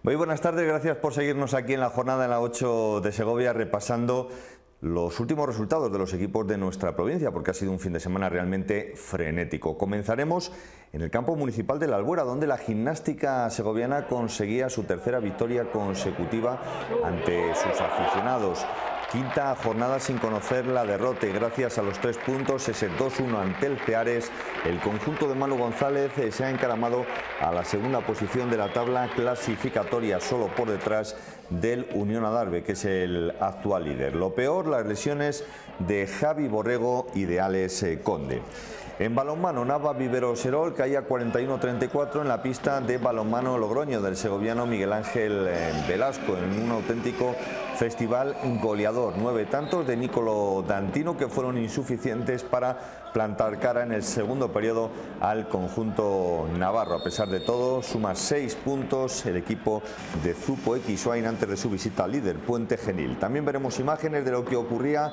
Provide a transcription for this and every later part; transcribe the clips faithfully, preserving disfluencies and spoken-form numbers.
Muy buenas tardes, gracias por seguirnos aquí en la jornada en la ocho de Segovia, repasando los últimos resultados de los equipos de nuestra provincia, porque ha sido un fin de semana realmente frenético. Comenzaremos en el campo municipal de la Albuera, donde la gimnástica segoviana conseguía su tercera victoria consecutiva ante sus aficionados. Quinta jornada sin conocer la derrota y gracias a los tres puntos, ese dos uno ante el Ceares, el conjunto de Manu González se ha encaramado a la segunda posición de la tabla clasificatoria, solo por detrás del Unión Adarve, que es el actual líder. Lo peor, las lesiones de Javi Borrego y de Alex Conde. En balonmano, Nava Vivero Serol caía cuarenta y uno a treinta y cuatro en la pista de balonmano Logroño del segoviano Miguel Ángel Velasco, en un auténtico festival goleador. Nueve tantos de Nicolo Dantino que fueron insuficientes para plantar cara en el segundo periodo al conjunto navarro. A pesar de todo, suma seis puntos el equipo de Zupo Equisuain antes de su visita al líder Puente Genil. También veremos imágenes de lo que ocurría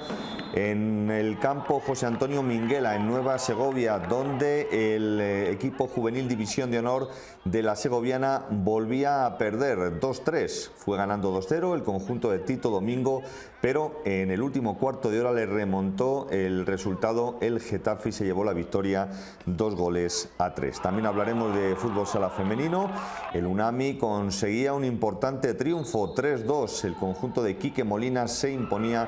en el campo José Antonio Minguela en Nueva Segovia, donde el equipo juvenil División de Honor de la segoviana volvía a perder dos tres. Fue ganando dos cero el conjunto de Tito Domingo, pero en el último cuarto de hora le remontó el resultado el Getafe y se llevó la victoria dos goles a tres. También hablaremos de fútbol sala femenino. El Unami conseguía un importante triunfo, tres dos. El conjunto de Quique Molina se imponía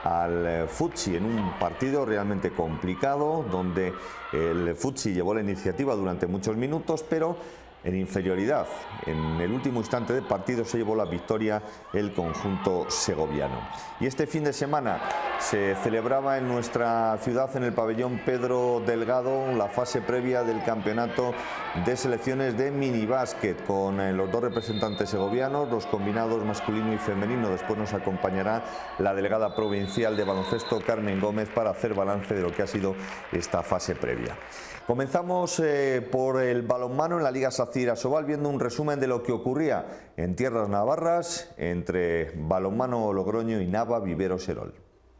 al Futsi en un partido realmente complicado, donde el Futsi llevó la iniciativa durante muchos minutos, pero en inferioridad. En el último instante del partido se llevó la victoria el conjunto segoviano. Y este fin de semana se celebraba en nuestra ciudad, en el pabellón Pedro Delgado, la fase previa del campeonato de selecciones de minibásquet, con los dos representantes segovianos, los combinados masculino y femenino. Después nos acompañará la delegada provincial de baloncesto, Carmen Gómez, para hacer balance de lo que ha sido esta fase previa. Comenzamos eh, por el balonmano en la Liga SACIR Asobal, viendo un resumen de lo que ocurría en tierras navarras entre balonmano Logroño y Nava Vivero Serol.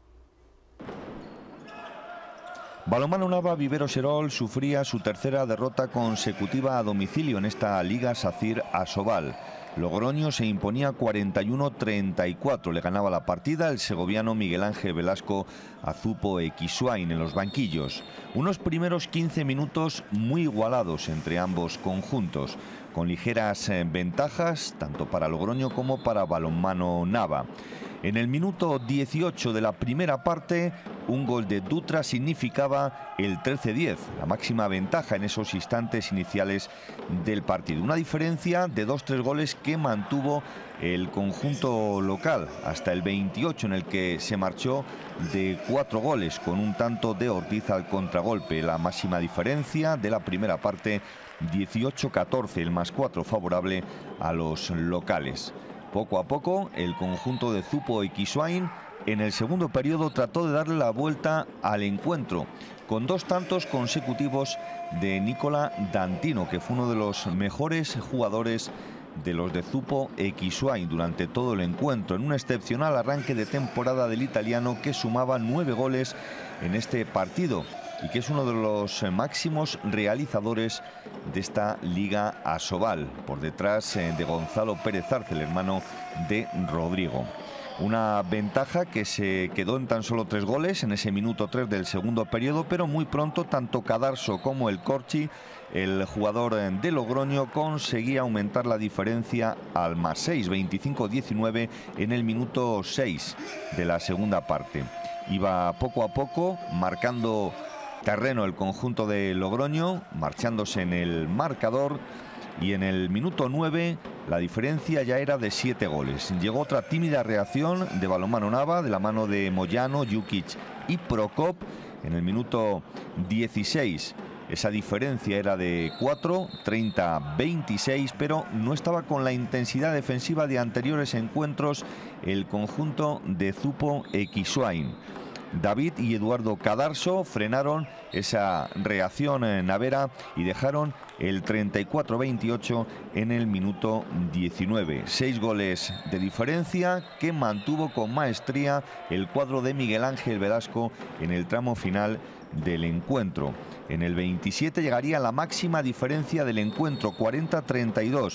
Balonmano Nava Vivero Serol sufría su tercera derrota consecutiva a domicilio en esta Liga SACIR Asobal. Logroño se imponía cuarenta y uno a treinta y cuatro, le ganaba la partida el segoviano Miguel Ángel Velasco a Zupo Equisuain en los banquillos. Unos primeros quince minutos muy igualados entre ambos conjuntos, con ligeras ventajas tanto para Logroño como para balonmano Nava. En el minuto dieciocho de la primera parte, un gol de Dutra significaba el trece diez, la máxima ventaja en esos instantes iniciales del partido. Una diferencia de dos tres goles que mantuvo el conjunto local hasta el veintiocho, en el que se marchó de cuatro goles con un tanto de Ortiz al contragolpe. La máxima diferencia de la primera parte, dieciocho catorce, el más cuatro favorable a los locales. Poco a poco, el conjunto de Zupo Equisuain en el segundo periodo trató de darle la vuelta al encuentro, con dos tantos consecutivos de Nicola Dantino, que fue uno de los mejores jugadores de los de Zupo Equisuain durante todo el encuentro, en un excepcional arranque de temporada del italiano, que sumaba nueve goles en este partido y que es uno de los máximos realizadores de esta Liga Asobal, por detrás de Gonzalo Pérez Arce, el hermano de Rodrigo. Una ventaja que se quedó en tan solo tres goles en ese minuto tres del segundo periodo, pero muy pronto tanto Cadarso como el Corchi, el jugador de Logroño, conseguía aumentar la diferencia al más seis, veinticinco diecinueve, en el minuto seis de la segunda parte. Iba poco a poco marcando terreno el conjunto de Logroño, marchándose en el marcador, y en el minuto nueve la diferencia ya era de siete goles. Llegó otra tímida reacción de balonmano Nava de la mano de Moyano, Jukic y Prokop en el minuto dieciséis. Esa diferencia era de cuatro, treinta a veintiséis, pero no estaba con la intensidad defensiva de anteriores encuentros el conjunto de Zupo Equisuain. David y Eduardo Cadarso frenaron esa reacción navera y dejaron el treinta y cuatro a veintiocho en el minuto diecinueve. Seis goles de diferencia que mantuvo con maestría el cuadro de Miguel Ángel Velasco en el tramo final del encuentro. En el veintisiete llegaría la máxima diferencia del encuentro, cuarenta a treinta y dos.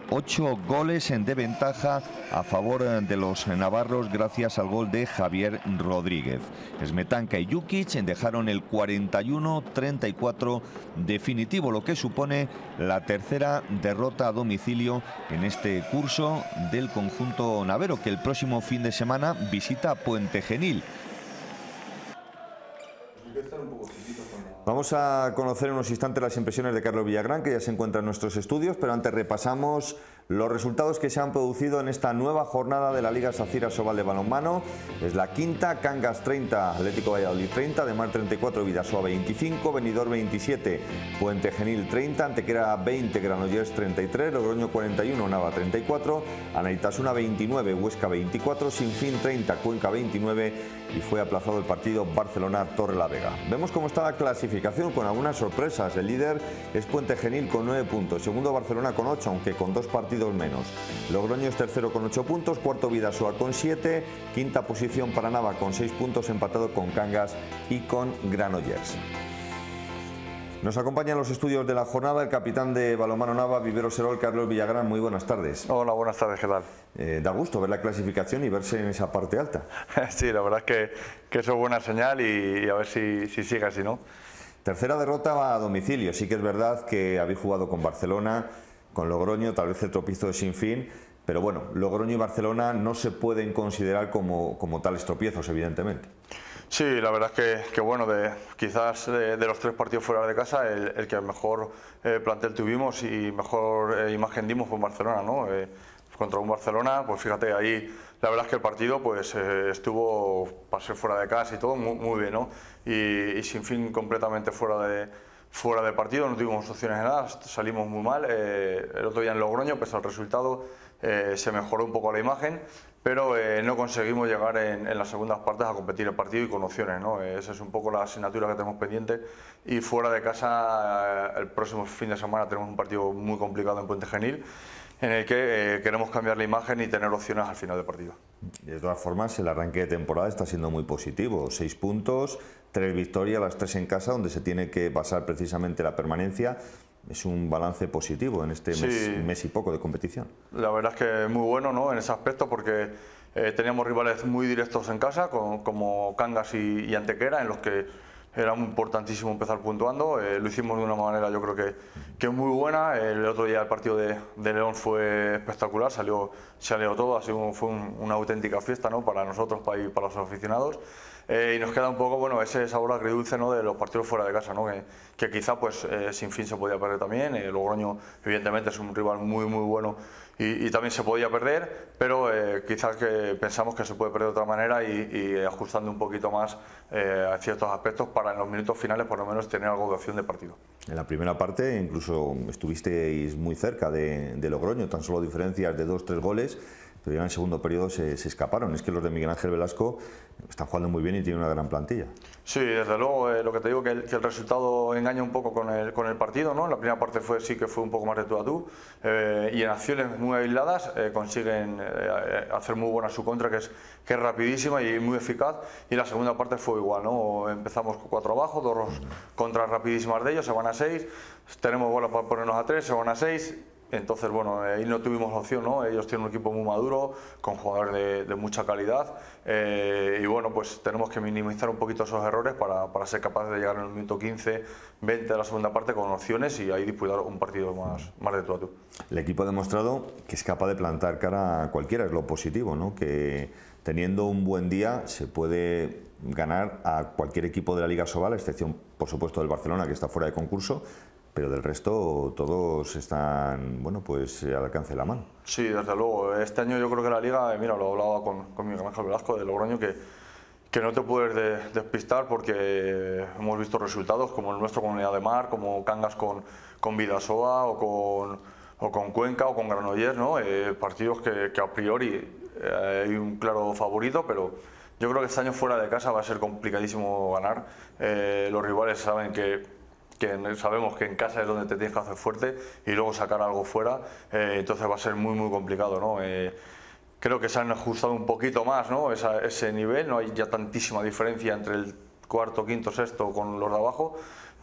Ocho goles de ventaja a favor de los navarros gracias al gol de Javier Rodríguez. Smetanka y Jukic dejaron el cuarenta y uno treinta y cuatro definitivo, lo que supone la tercera derrota a domicilio en este curso del conjunto navero, que el próximo fin de semana visita Puente Genil. Vamos a conocer en unos instantes las impresiones de Carlos Villagrán, que ya se encuentra en nuestros estudios, pero antes repasamos los resultados que se han producido en esta nueva jornada de la Liga SACIR Asobal de balonmano. Es la quinta: Cangas treinta, Atlético Valladolid treinta, Demar treinta y cuatro, Bidasoa veinticinco, Benidorm veintisiete, Puente Genil treinta, Antequera veinte, Granollers treinta y tres, Logroño cuarenta y uno, Nava treinta y cuatro, Anaitasuna veintinueve, Huesca veinticuatro, Sinfín treinta, Cuenca veintinueve y fue aplazado el partido Barcelona-Torrelavega. Vemos cómo está la clasificación con algunas sorpresas. El líder es Puente Genil con nueve puntos, segundo Barcelona con ocho, aunque con dos partidos menos. Logroño es tercero con ocho puntos, cuarto Bidasoa con siete, quinta posición para Nava con seis puntos, empatado con Cangas y con Granollers. Nos acompaña en los estudios de la jornada el capitán de balonmano Nava, Vivero Serol, Carlos Villagrán. Muy buenas tardes. Hola, buenas tardes, ¿qué tal? Eh, da gusto ver la clasificación y verse en esa parte alta. Sí, la verdad es que, que eso es buena señal y, y a ver si, si sigue así, ¿no? Tercera derrota a domicilio. Sí que es verdad que habéis jugado con Barcelona, con Logroño, tal vez el tropiezo de Sinfín, pero bueno, Logroño y Barcelona no se pueden considerar como, como tales tropiezos, evidentemente. Sí, la verdad es que, que bueno, de, quizás de, de los tres partidos fuera de casa, el, el que mejor eh, plantel tuvimos y mejor eh, imagen dimos fue en Barcelona, ¿no? Eh, contra un Barcelona, pues fíjate, ahí la verdad es que el partido pues eh, estuvo, para ser fuera de casa y todo, muy, muy bien, ¿no? Y, y Sinfín completamente fuera de, fuera de partido, no tuvimos opciones de nada, salimos muy mal. Eh, el otro día en Logroño, pese al resultado, eh, se mejoró un poco la imagen, pero eh, no conseguimos llegar en, en las segundas partes a competir el partido y con opciones, ¿no? Esa es un poco la asignatura que tenemos pendiente. Y fuera de casa, eh, el próximo fin de semana tenemos un partido muy complicado en Puente Genil, en el que eh, queremos cambiar la imagen y tener opciones al final del partido. De todas formas, el arranque de temporada está siendo muy positivo. Seis puntos, tres victorias, las tres en casa, donde se tiene que basar precisamente la permanencia. Es un balance positivo en este sí, mes, mes y poco de competición. La verdad es que es muy bueno, ¿no?, en ese aspecto, porque eh, teníamos rivales muy directos en casa, con, como Cangas y, y Antequera, en los que era muy importantísimo empezar puntuando. Eh, lo hicimos de una manera, yo creo que, que muy buena. El otro día el partido de, de León fue espectacular, salió, salió todo, así fue un, una auténtica fiesta, ¿no?, para nosotros, para, y para los aficionados. Eh, y nos queda un poco, bueno, ese sabor agridulce, ¿no?, de los partidos fuera de casa, ¿no?, que, que quizá pues eh, Sinfín se podía perder también. Eh, Logroño evidentemente es un rival muy muy bueno y, y también se podía perder, pero eh, quizás que pensamos que se puede perder de otra manera y, y ajustando un poquito más eh, a ciertos aspectos para en los minutos finales por lo menos tener algo de opción de partido. En la primera parte incluso estuvisteis muy cerca de, de Logroño, tan solo diferencias de dos tres goles, pero ya en el segundo periodo se, se escaparon. Es que los de Miguel Ángel Velasco están jugando muy bien y tienen una gran plantilla. Sí, desde luego, eh, lo que te digo, que el, que el resultado engaña un poco con el, con el partido, ¿no? La primera parte fue, sí que fue un poco más de tú a tú, eh, y en acciones muy aisladas eh, consiguen eh, hacer muy buena su contra, que es, que es rapidísima y muy eficaz, y la segunda parte fue igual, ¿no? Empezamos con cuatro abajo, dos contras rapidísimas de ellos, se van a seis, tenemos bola para ponernos a tres, se van a seis. Entonces, bueno, ahí no tuvimos opción, ¿no? Ellos tienen un equipo muy maduro, con jugadores de, de mucha calidad, eh, y bueno, pues tenemos que minimizar un poquito esos errores para, para ser capaces de llegar en el minuto quince, veinte de la segunda parte con opciones y ahí disputar un partido más, más de tú a tú. El equipo ha demostrado que es capaz de plantar cara a cualquiera, es lo positivo, ¿no?, que teniendo un buen día se puede ganar a cualquier equipo de la Liga Asobal, a excepción, por supuesto, del Barcelona, que está fuera de concurso, pero del resto todos están, bueno, pues al alcance de la mano. Sí, desde luego. Este año yo creo que la Liga, mira, lo hablaba con, con Miguel Ángel Velasco de Logroño, que, que no te puedes de, despistar porque hemos visto resultados como el nuestro con Unidad de Mar, como Cangas con, con Bidasoa o con, o con Cuenca o con Granollers, ¿no? Eh, partidos que, que a priori eh, hay un claro favorito, pero yo creo que este año fuera de casa va a ser complicadísimo ganar. Eh, los rivales saben que que sabemos que en casa es donde te tienes que hacer fuerte y luego sacar algo fuera, eh, entonces va a ser muy muy complicado, ¿no? Eh, creo que se han ajustado un poquito más, ¿no?, Esa, ese nivel, no hay ya tantísima diferencia entre el cuarto, quinto, sexto con los de abajo,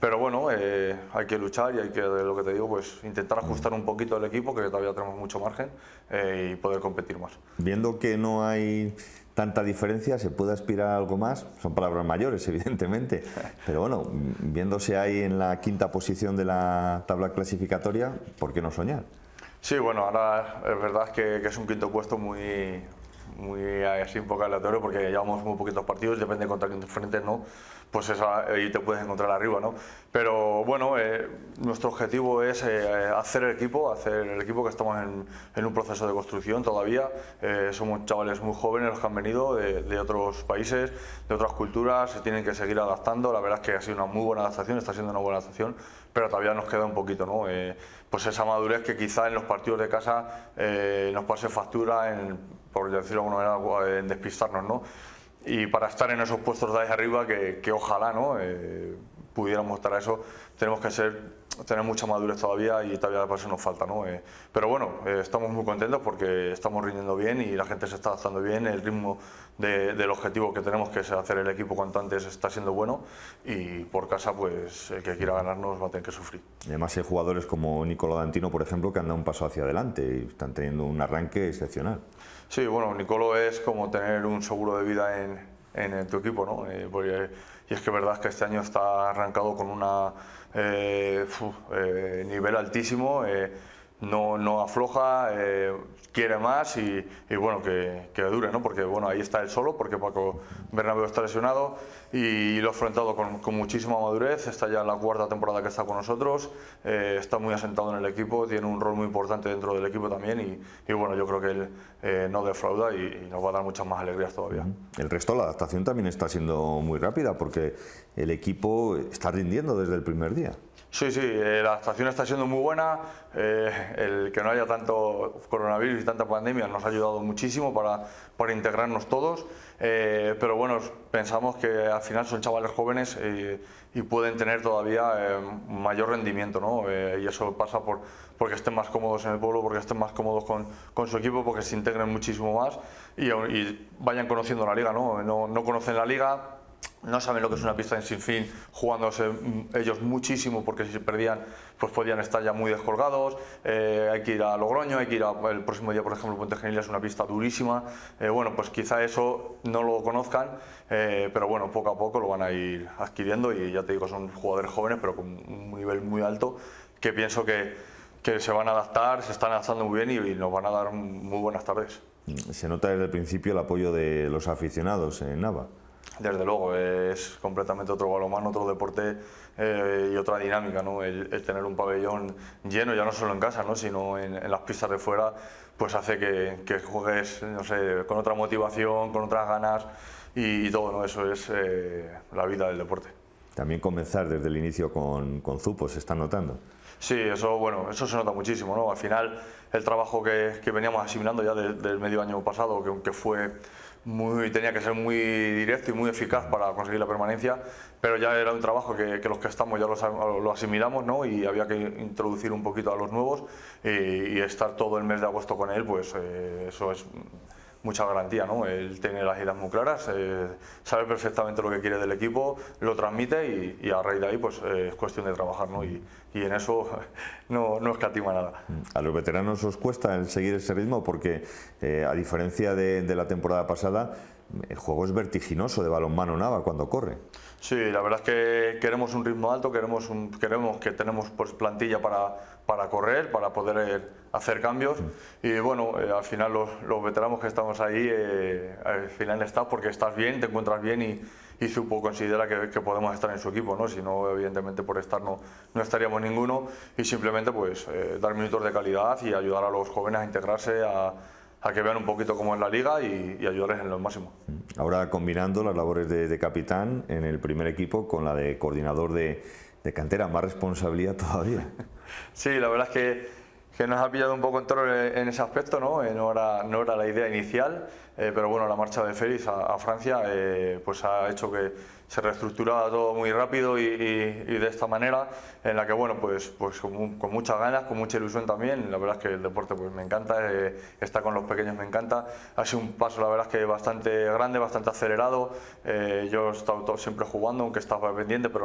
pero bueno, eh, hay que luchar y hay que, lo que te digo, pues intentar ajustar un poquito el equipo, que todavía tenemos mucho margen, eh, y poder competir más. Viendo que no hay tanta diferencia, ¿se puede aspirar a algo más? Son palabras mayores, evidentemente, pero bueno, viéndose ahí en la quinta posición de la tabla clasificatoria, ¿por qué no soñar? Sí, bueno, ahora es verdad que, que es un quinto puesto muy, muy así un poco aleatorio, porque llevamos muy poquitos partidos, depende contra quién te enfrentes, ¿no? Pues eso, ahí te puedes encontrar arriba, ¿no? Pero bueno, eh, nuestro objetivo es eh, hacer el equipo, hacer el equipo, que estamos en, en un proceso de construcción todavía. Eh, somos chavales muy jóvenes los que han venido de, de otros países, de otras culturas, se tienen que seguir adaptando. La verdad es que ha sido una muy buena adaptación, está siendo una buena adaptación, pero todavía nos queda un poquito, ¿no? Eh, pues esa madurez que quizá en los partidos de casa eh, nos pase factura, en, por decirlo de alguna manera, en despistarnos, ¿no? Y para estar en esos puestos de ahí arriba, que, que ojalá, ¿no? eh, pudiéramos estar a eso, tenemos que ser, tener mucha madurez todavía, y todavía por eso nos falta, ¿no? Eh, pero bueno, eh, estamos muy contentos porque estamos rindiendo bien y la gente se está adaptando bien, el ritmo de, del objetivo que tenemos, que es hacer el equipo cuanto antes, está siendo bueno, y por casa, pues el que quiera ganarnos va a tener que sufrir. Y además hay jugadores como Nicolò Dantino, por ejemplo, que han dado un paso hacia adelante y están teniendo un arranque excepcional. Sí, bueno, Nicolò es como tener un seguro de vida en, en tu equipo, ¿no? Eh, porque, y es que es verdad que este año está arrancado con un eh, eh, nivel altísimo, eh, no, no afloja, eh, quiere más y, y bueno, que, que dure, ¿no? Porque bueno, ahí está él solo, porque Paco Bernabéu está lesionado, y lo ha afrontado con, con muchísima madurez. Está ya en la cuarta temporada que está con nosotros, eh, está muy asentado en el equipo, tiene un rol muy importante dentro del equipo también, y, y bueno, yo creo que él eh, no defrauda y, y nos va a dar muchas más alegrías todavía. El resto, la adaptación también está siendo muy rápida, porque el equipo está rindiendo desde el primer día. Sí, sí, eh, la adaptación está siendo muy buena, eh, el que no haya tanto coronavirus y tanta pandemia nos ha ayudado muchísimo para, para integrarnos todos, eh, pero bueno, pensamos que al final son chavales jóvenes eh, y pueden tener todavía eh, mayor rendimiento, ¿no? Eh, y eso pasa por porque estén más cómodos en el pueblo, porque estén más cómodos con, con su equipo, porque se integren muchísimo más y, y vayan conociendo la liga, ¿no? No, no conocen la liga, no saben lo que es una pista en sin fin, jugándose ellos muchísimo, porque si se perdían pues podían estar ya muy descolgados. Eh, hay que ir a Logroño, hay que ir a, el próximo día, por ejemplo, Puente Genil es una pista durísima. Eh, bueno, pues quizá eso no lo conozcan, eh, pero bueno, poco a poco lo van a ir adquiriendo, y ya te digo, son jugadores jóvenes pero con un nivel muy alto, que pienso que, que se van a adaptar, se están adaptando muy bien y, y nos van a dar muy buenas tardes. Se nota desde el principio el apoyo de los aficionados en Nava. Desde luego, es completamente otro balonmano, otro deporte eh, y otra dinámica, ¿no? El, el tener un pabellón lleno, ya no solo en casa, ¿no? Sino en, en las pistas de fuera, pues hace que, que juegues, no sé, con otra motivación, con otras ganas y, y todo, ¿no? Eso es eh, la vida del deporte. También comenzar desde el inicio con, con Zupo, ¿se está notando? Sí, eso, bueno, eso se nota muchísimo, ¿no? Al final, el trabajo que, que veníamos asimilando ya del de medio año pasado, que, que fue muy, tenía que ser muy directo y muy eficaz para conseguir la permanencia, pero ya era un trabajo que, que los que estamos ya lo, lo asimilamos, ¿no? Y había que introducir un poquito a los nuevos, y, y estar todo el mes de agosto con él, pues eh, eso es mucha garantía, ¿no? Él tiene las ideas muy claras, eh, sabe perfectamente lo que quiere del equipo, lo transmite, y, y a raíz de ahí pues eh, es cuestión de trabajar, ¿no? Y, y en eso no, no escatima nada. A los veteranos os cuesta el seguir ese ritmo porque eh, a diferencia de, de la temporada pasada, el juego es vertiginoso de balonmano Nava cuando corre. Sí, la verdad es que queremos un ritmo alto, queremos, un, queremos que tenemos pues, plantilla para, para correr, para poder eh, hacer cambios, y bueno, eh, al final los, los veteranos que estamos ahí, eh, al final estás porque estás bien, te encuentras bien, y, y Zupo considera que, que podemos estar en su equipo, ¿no? Si no, evidentemente por estar no, no estaríamos ninguno, y simplemente pues eh, dar minutos de calidad y ayudar a los jóvenes a integrarse, a a que vean un poquito cómo es la liga, y, y ayudarles en lo máximo. Ahora combinando las labores de, de capitán en el primer equipo con la de coordinador de, de cantera, más responsabilidad todavía. Sí, la verdad es que, que nos ha pillado un poco en toro en ese aspecto, ¿no? Eh, no, era, no era la idea inicial, eh, pero bueno, la marcha de Félix a, a Francia eh, pues ha hecho que se reestructurara todo muy rápido y, y, y de esta manera, en la que bueno, pues, pues con, con muchas ganas, con mucha ilusión también. La verdad es que el deporte pues me encanta, eh, estar con los pequeños me encanta. Ha sido un paso, la verdad es que bastante grande, bastante acelerado. Eh, yo he estado todo, siempre jugando, aunque estaba pendiente, pero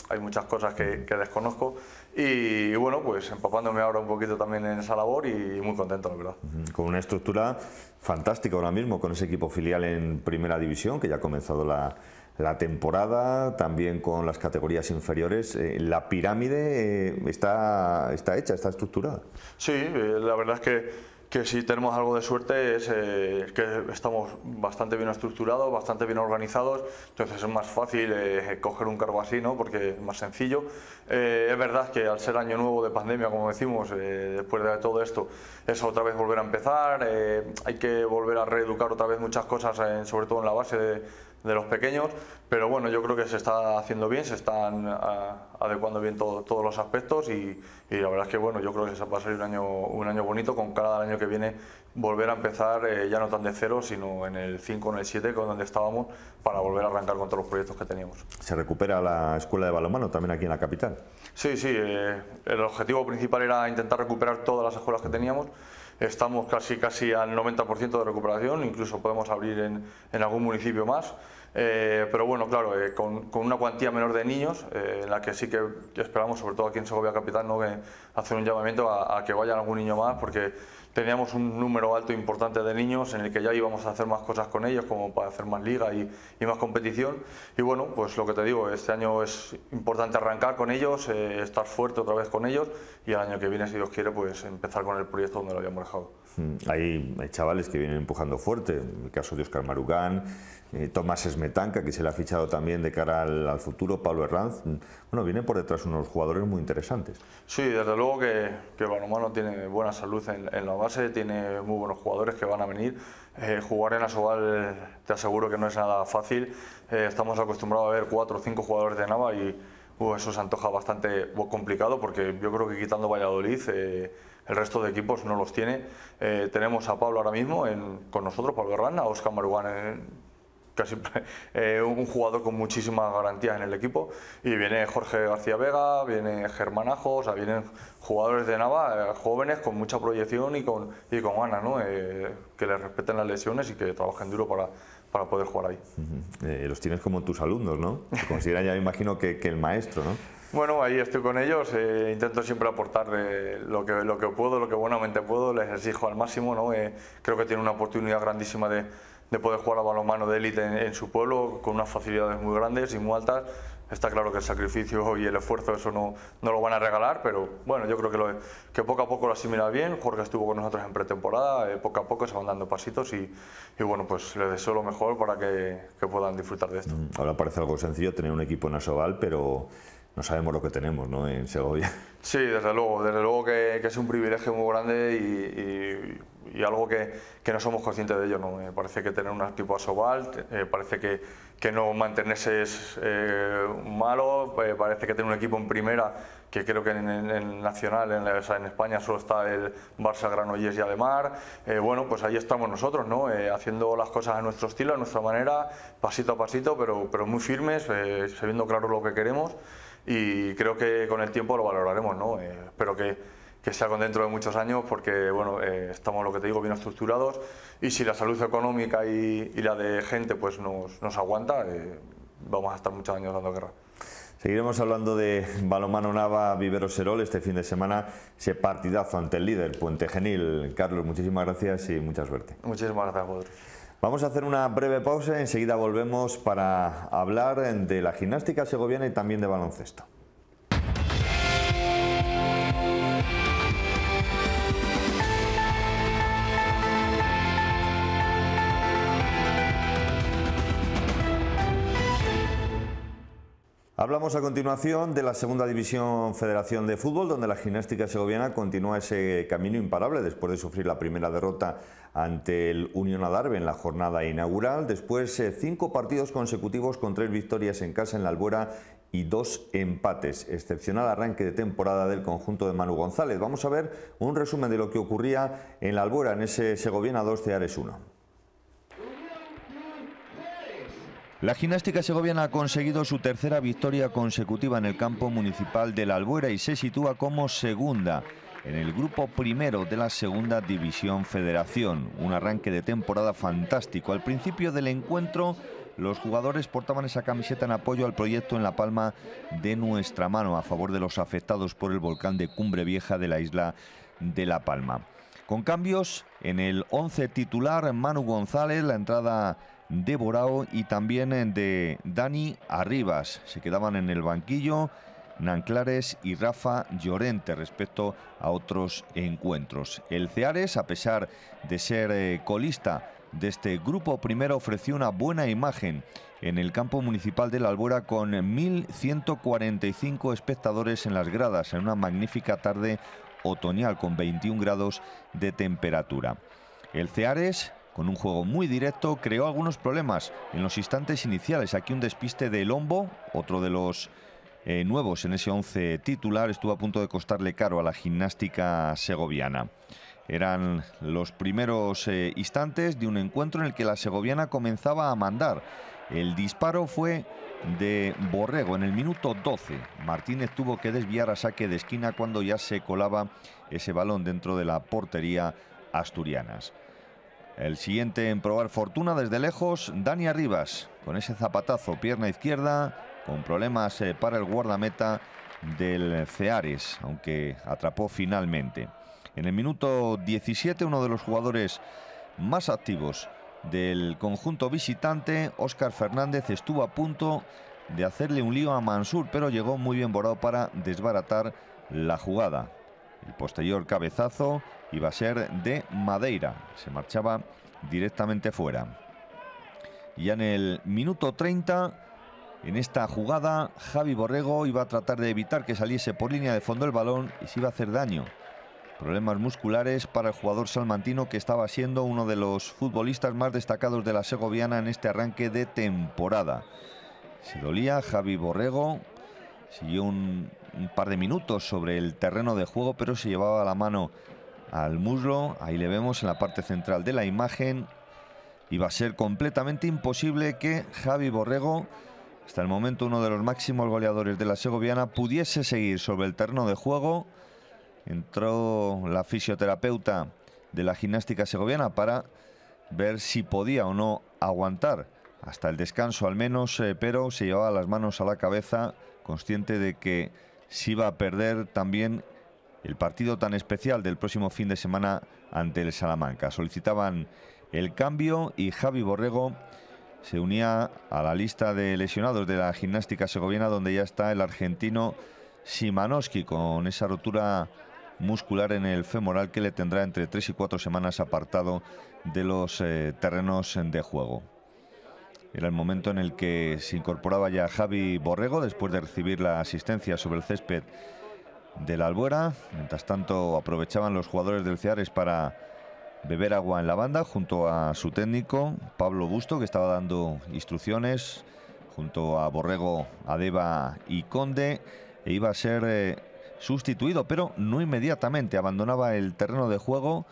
hay muchas cosas que, que desconozco y, y bueno, pues empapándome ahora un poquito también en esa labor y muy contento, la verdad. Con una estructura fantástica ahora mismo, con ese equipo filial en Primera División, que ya ha comenzado la, la temporada, también con las categorías inferiores. Eh, la pirámide eh, está, está hecha, está estructurada. Sí, eh, la verdad es que que si tenemos algo de suerte es eh, que estamos bastante bien estructurados, bastante bien organizados, entonces es más fácil eh, coger un cargo así, ¿no? Porque es más sencillo. Eh, es verdad que al ser año nuevo de pandemia, como decimos, eh, después de todo esto, es otra vez volver a empezar, eh, hay que volver a reeducar otra vez muchas cosas, eh, sobre todo en la base de, de los pequeños, pero bueno, yo creo que se está haciendo bien, se están a, adecuando bien todo, todos los aspectos y, y la verdad es que bueno, yo creo que se va a salir un año, un año bonito, con cada año que viene volver a empezar eh, ya no tan de cero, sino en el cinco, en el siete, con donde estábamos, para volver a arrancar con todos los proyectos que teníamos. ¿Se recupera la escuela de balonmano también aquí en la capital? Sí, sí, eh, el objetivo principal era intentar recuperar todas las escuelas que teníamos. Estamos casi, casi al noventa por ciento de recuperación, incluso podemos abrir en, en algún municipio más. Eh, pero bueno, claro, eh, con, con una cuantía menor de niños, eh, en la que sí que esperamos, sobre todo aquí en Segovia Capital, ¿no? que hacer un llamamiento a, a que vaya algún niño más, porque teníamos un número alto importante de niños en el que ya íbamos a hacer más cosas con ellos, como para hacer más liga y, y más competición. Y bueno, pues lo que te digo, este año es importante arrancar con ellos, eh, estar fuerte otra vez con ellos y el año que viene, si Dios quiere, pues empezar con el proyecto donde lo habíamos dejado. Hay, hay chavales que vienen empujando fuerte, el caso de Óscar Marugán, eh, Tomás Esmetanca, que se le ha fichado también de cara al, al futuro, Pablo Herranz. Bueno, vienen por detrás unos jugadores muy interesantes. Sí, desde luego que, que Balonmano tiene buena salud en, en la base, tiene muy buenos jugadores que van a venir. Eh, jugar en Asobal te aseguro que no es nada fácil, eh, estamos acostumbrados a ver cuatro o cinco jugadores de Nava y uh, eso se antoja bastante complicado, porque yo creo que quitando Valladolid, eh, el resto de equipos no los tiene. Eh, tenemos a Pablo ahora mismo en, con nosotros, Pablo Herrán, a Óscar Marugán, en, casi eh, un jugador con muchísimas garantías en el equipo, y viene Jorge García Vega, viene Germán Ajo, o sea, vienen jugadores de Nava, eh, jóvenes con mucha proyección y con, y con ganas, ¿no? eh, que les respeten las lesiones y que trabajen duro para, para poder jugar ahí. Uh-huh. eh, los tienes como tus alumnos, ¿no? Se consideran ya, me imagino, que, que el maestro, ¿no? Bueno, ahí estoy con ellos, eh, intento siempre aportar eh, lo, que, lo que puedo, lo que buenamente puedo, les exijo al máximo, ¿no? Eh, creo que tienen una oportunidad grandísima de, de poder jugar a balonmano de élite en, en su pueblo, con unas facilidades muy grandes y muy altas. Está claro que el sacrificio y el esfuerzo eso no, no lo van a regalar, pero bueno, yo creo que, lo, que poco a poco lo asimila bien. Jorge estuvo con nosotros en pretemporada, eh, poco a poco se van dando pasitos y, y bueno, pues les deseo lo mejor para que, que puedan disfrutar de esto. Ahora parece algo sencillo tener un equipo en Asobal, pero no sabemos lo que tenemos, ¿no?, en Segovia. Sí, desde luego, desde luego que, que es un privilegio muy grande y, y, y algo que, que no somos conscientes de ello, ¿no? Me parece que tener un equipo Asobal, eh, parece que, que no mantenerse es eh, malo, eh, parece que tener un equipo en primera, que creo que en, en, en Nacional, en, o sea, en España solo está el Barça, Granollers y Ademar. Eh, bueno, pues ahí estamos nosotros, ¿no? Eh, haciendo las cosas a nuestro estilo, a nuestra manera, pasito a pasito, pero, pero muy firmes, eh, sabiendo claro lo que queremos. Y creo que con el tiempo lo valoraremos, ¿no? Eh, espero que, que sea con dentro de muchos años, porque bueno, eh, estamos, lo que te digo, bien estructurados, y si la salud económica y, y la de gente pues nos, nos aguanta, eh, vamos a estar muchos años dando guerra. Seguiremos hablando de balonmano Nava Vivero Serol este fin de semana, ese partidazo ante el líder Puente Genil. Carlos, muchísimas gracias y mucha suerte. Muchísimas gracias a vosotros. Vamos a hacer una breve pausa, enseguida volvemos para hablar de la gimnástica segoviana y también de baloncesto. Hablamos a continuación de la Segunda División Federación de Fútbol, donde la gimnástica segoviana continúa ese camino imparable después de sufrir la primera derrota ante el Unión Adarve en la jornada inaugural. Después eh, cinco partidos consecutivos con tres victorias en casa en la Albuera y dos empates. Excepcional arranque de temporada del conjunto de Manu González. Vamos a ver un resumen de lo que ocurría en la Albuera, en ese Segoviana dos Ceares uno. La gimnástica segoviana ha conseguido su tercera victoria consecutiva en el campo municipal de la Albuera y se sitúa como segunda en el grupo primero de la Segunda División Federación. Un arranque de temporada fantástico. Al principio del encuentro, Los jugadores portaban esa camiseta en apoyo al proyecto En la palma de nuestra mano, a favor de los afectados por el volcán de Cumbre Vieja de la isla de La Palma. Con cambios en el once titular, Manu González, la entrada de Borao y también de Dani Arribas. Se quedaban en el banquillo Nanclares y Rafa Llorente respecto a otros encuentros. El Ceares, a pesar de ser eh, colista de este grupo primero, ofreció una buena imagen en el campo municipal de la Albuera con mil ciento cuarenta y cinco espectadores en las gradas en una magnífica tarde otoñal con veintiún grados de temperatura. El Ceares, con un juego muy directo, creó algunos problemas en los instantes iniciales. Aquí un despiste de Lombo, otro de los eh, nuevos en ese once titular, estuvo a punto de costarle caro a la Gimnástica segoviana. Eran los primeros eh, instantes de un encuentro en el que la segoviana comenzaba a mandar. El disparo fue de Borrego en el minuto doce. Martínez tuvo que desviar a saque de esquina cuando ya se colaba ese balón dentro de la portería asturianas. El siguiente en probar fortuna desde lejos, Dani Arribas, con ese zapatazo, pierna izquierda, con problemas eh, para el guardameta del Ceares, aunque atrapó finalmente. En el minuto diecisiete, uno de los jugadores más activos del conjunto visitante, Óscar Fernández, estuvo a punto de hacerle un lío a Mansur, pero llegó muy bien Borao para desbaratar la jugada. El posterior cabezazo iba a ser de Madeira, se marchaba directamente fuera. Y ya en el minuto treinta, en esta jugada, Javi Borrego iba a tratar de evitar que saliese por línea de fondo el balón y se iba a hacer daño. Problemas musculares para el jugador salmantino, que estaba siendo uno de los futbolistas más destacados de la segoviana en este arranque de temporada. Se dolía Javi Borrego, siguió un, un par de minutos sobre el terreno de juego, pero se llevaba la mano al muslo. Ahí le vemos en la parte central de la imagen. Iba a ser completamente imposible que Javi Borrego, hasta el momento uno de los máximos goleadores de la segoviana, pudiese seguir sobre el terreno de juego. Entró la fisioterapeuta de la Gimnástica segoviana para ver si podía o no aguantar hasta el descanso al menos, eh, pero se llevaba las manos a la cabeza, consciente de que se iba a perder también el partido tan especial del próximo fin de semana ante el Salamanca. Solicitaban el cambio y Javi Borrego se unía a la lista de lesionados de la Gimnástica segoviana, donde ya está el argentino Szymanowski con esa rotura muscular en el femoral que le tendrá entre tres y cuatro semanas apartado de los eh, terrenos de juego. Era el momento en el que se incorporaba ya Javi Borrego después de recibir la asistencia sobre el césped de la Albuera. Mientras tanto aprovechaban los jugadores del Ceares para beber agua en la banda junto a su técnico Pablo Busto, que estaba dando instrucciones junto a Borrego, Adeba y Conde, e iba a ser eh, sustituido, pero no inmediatamente. Abandonaba el terreno de juego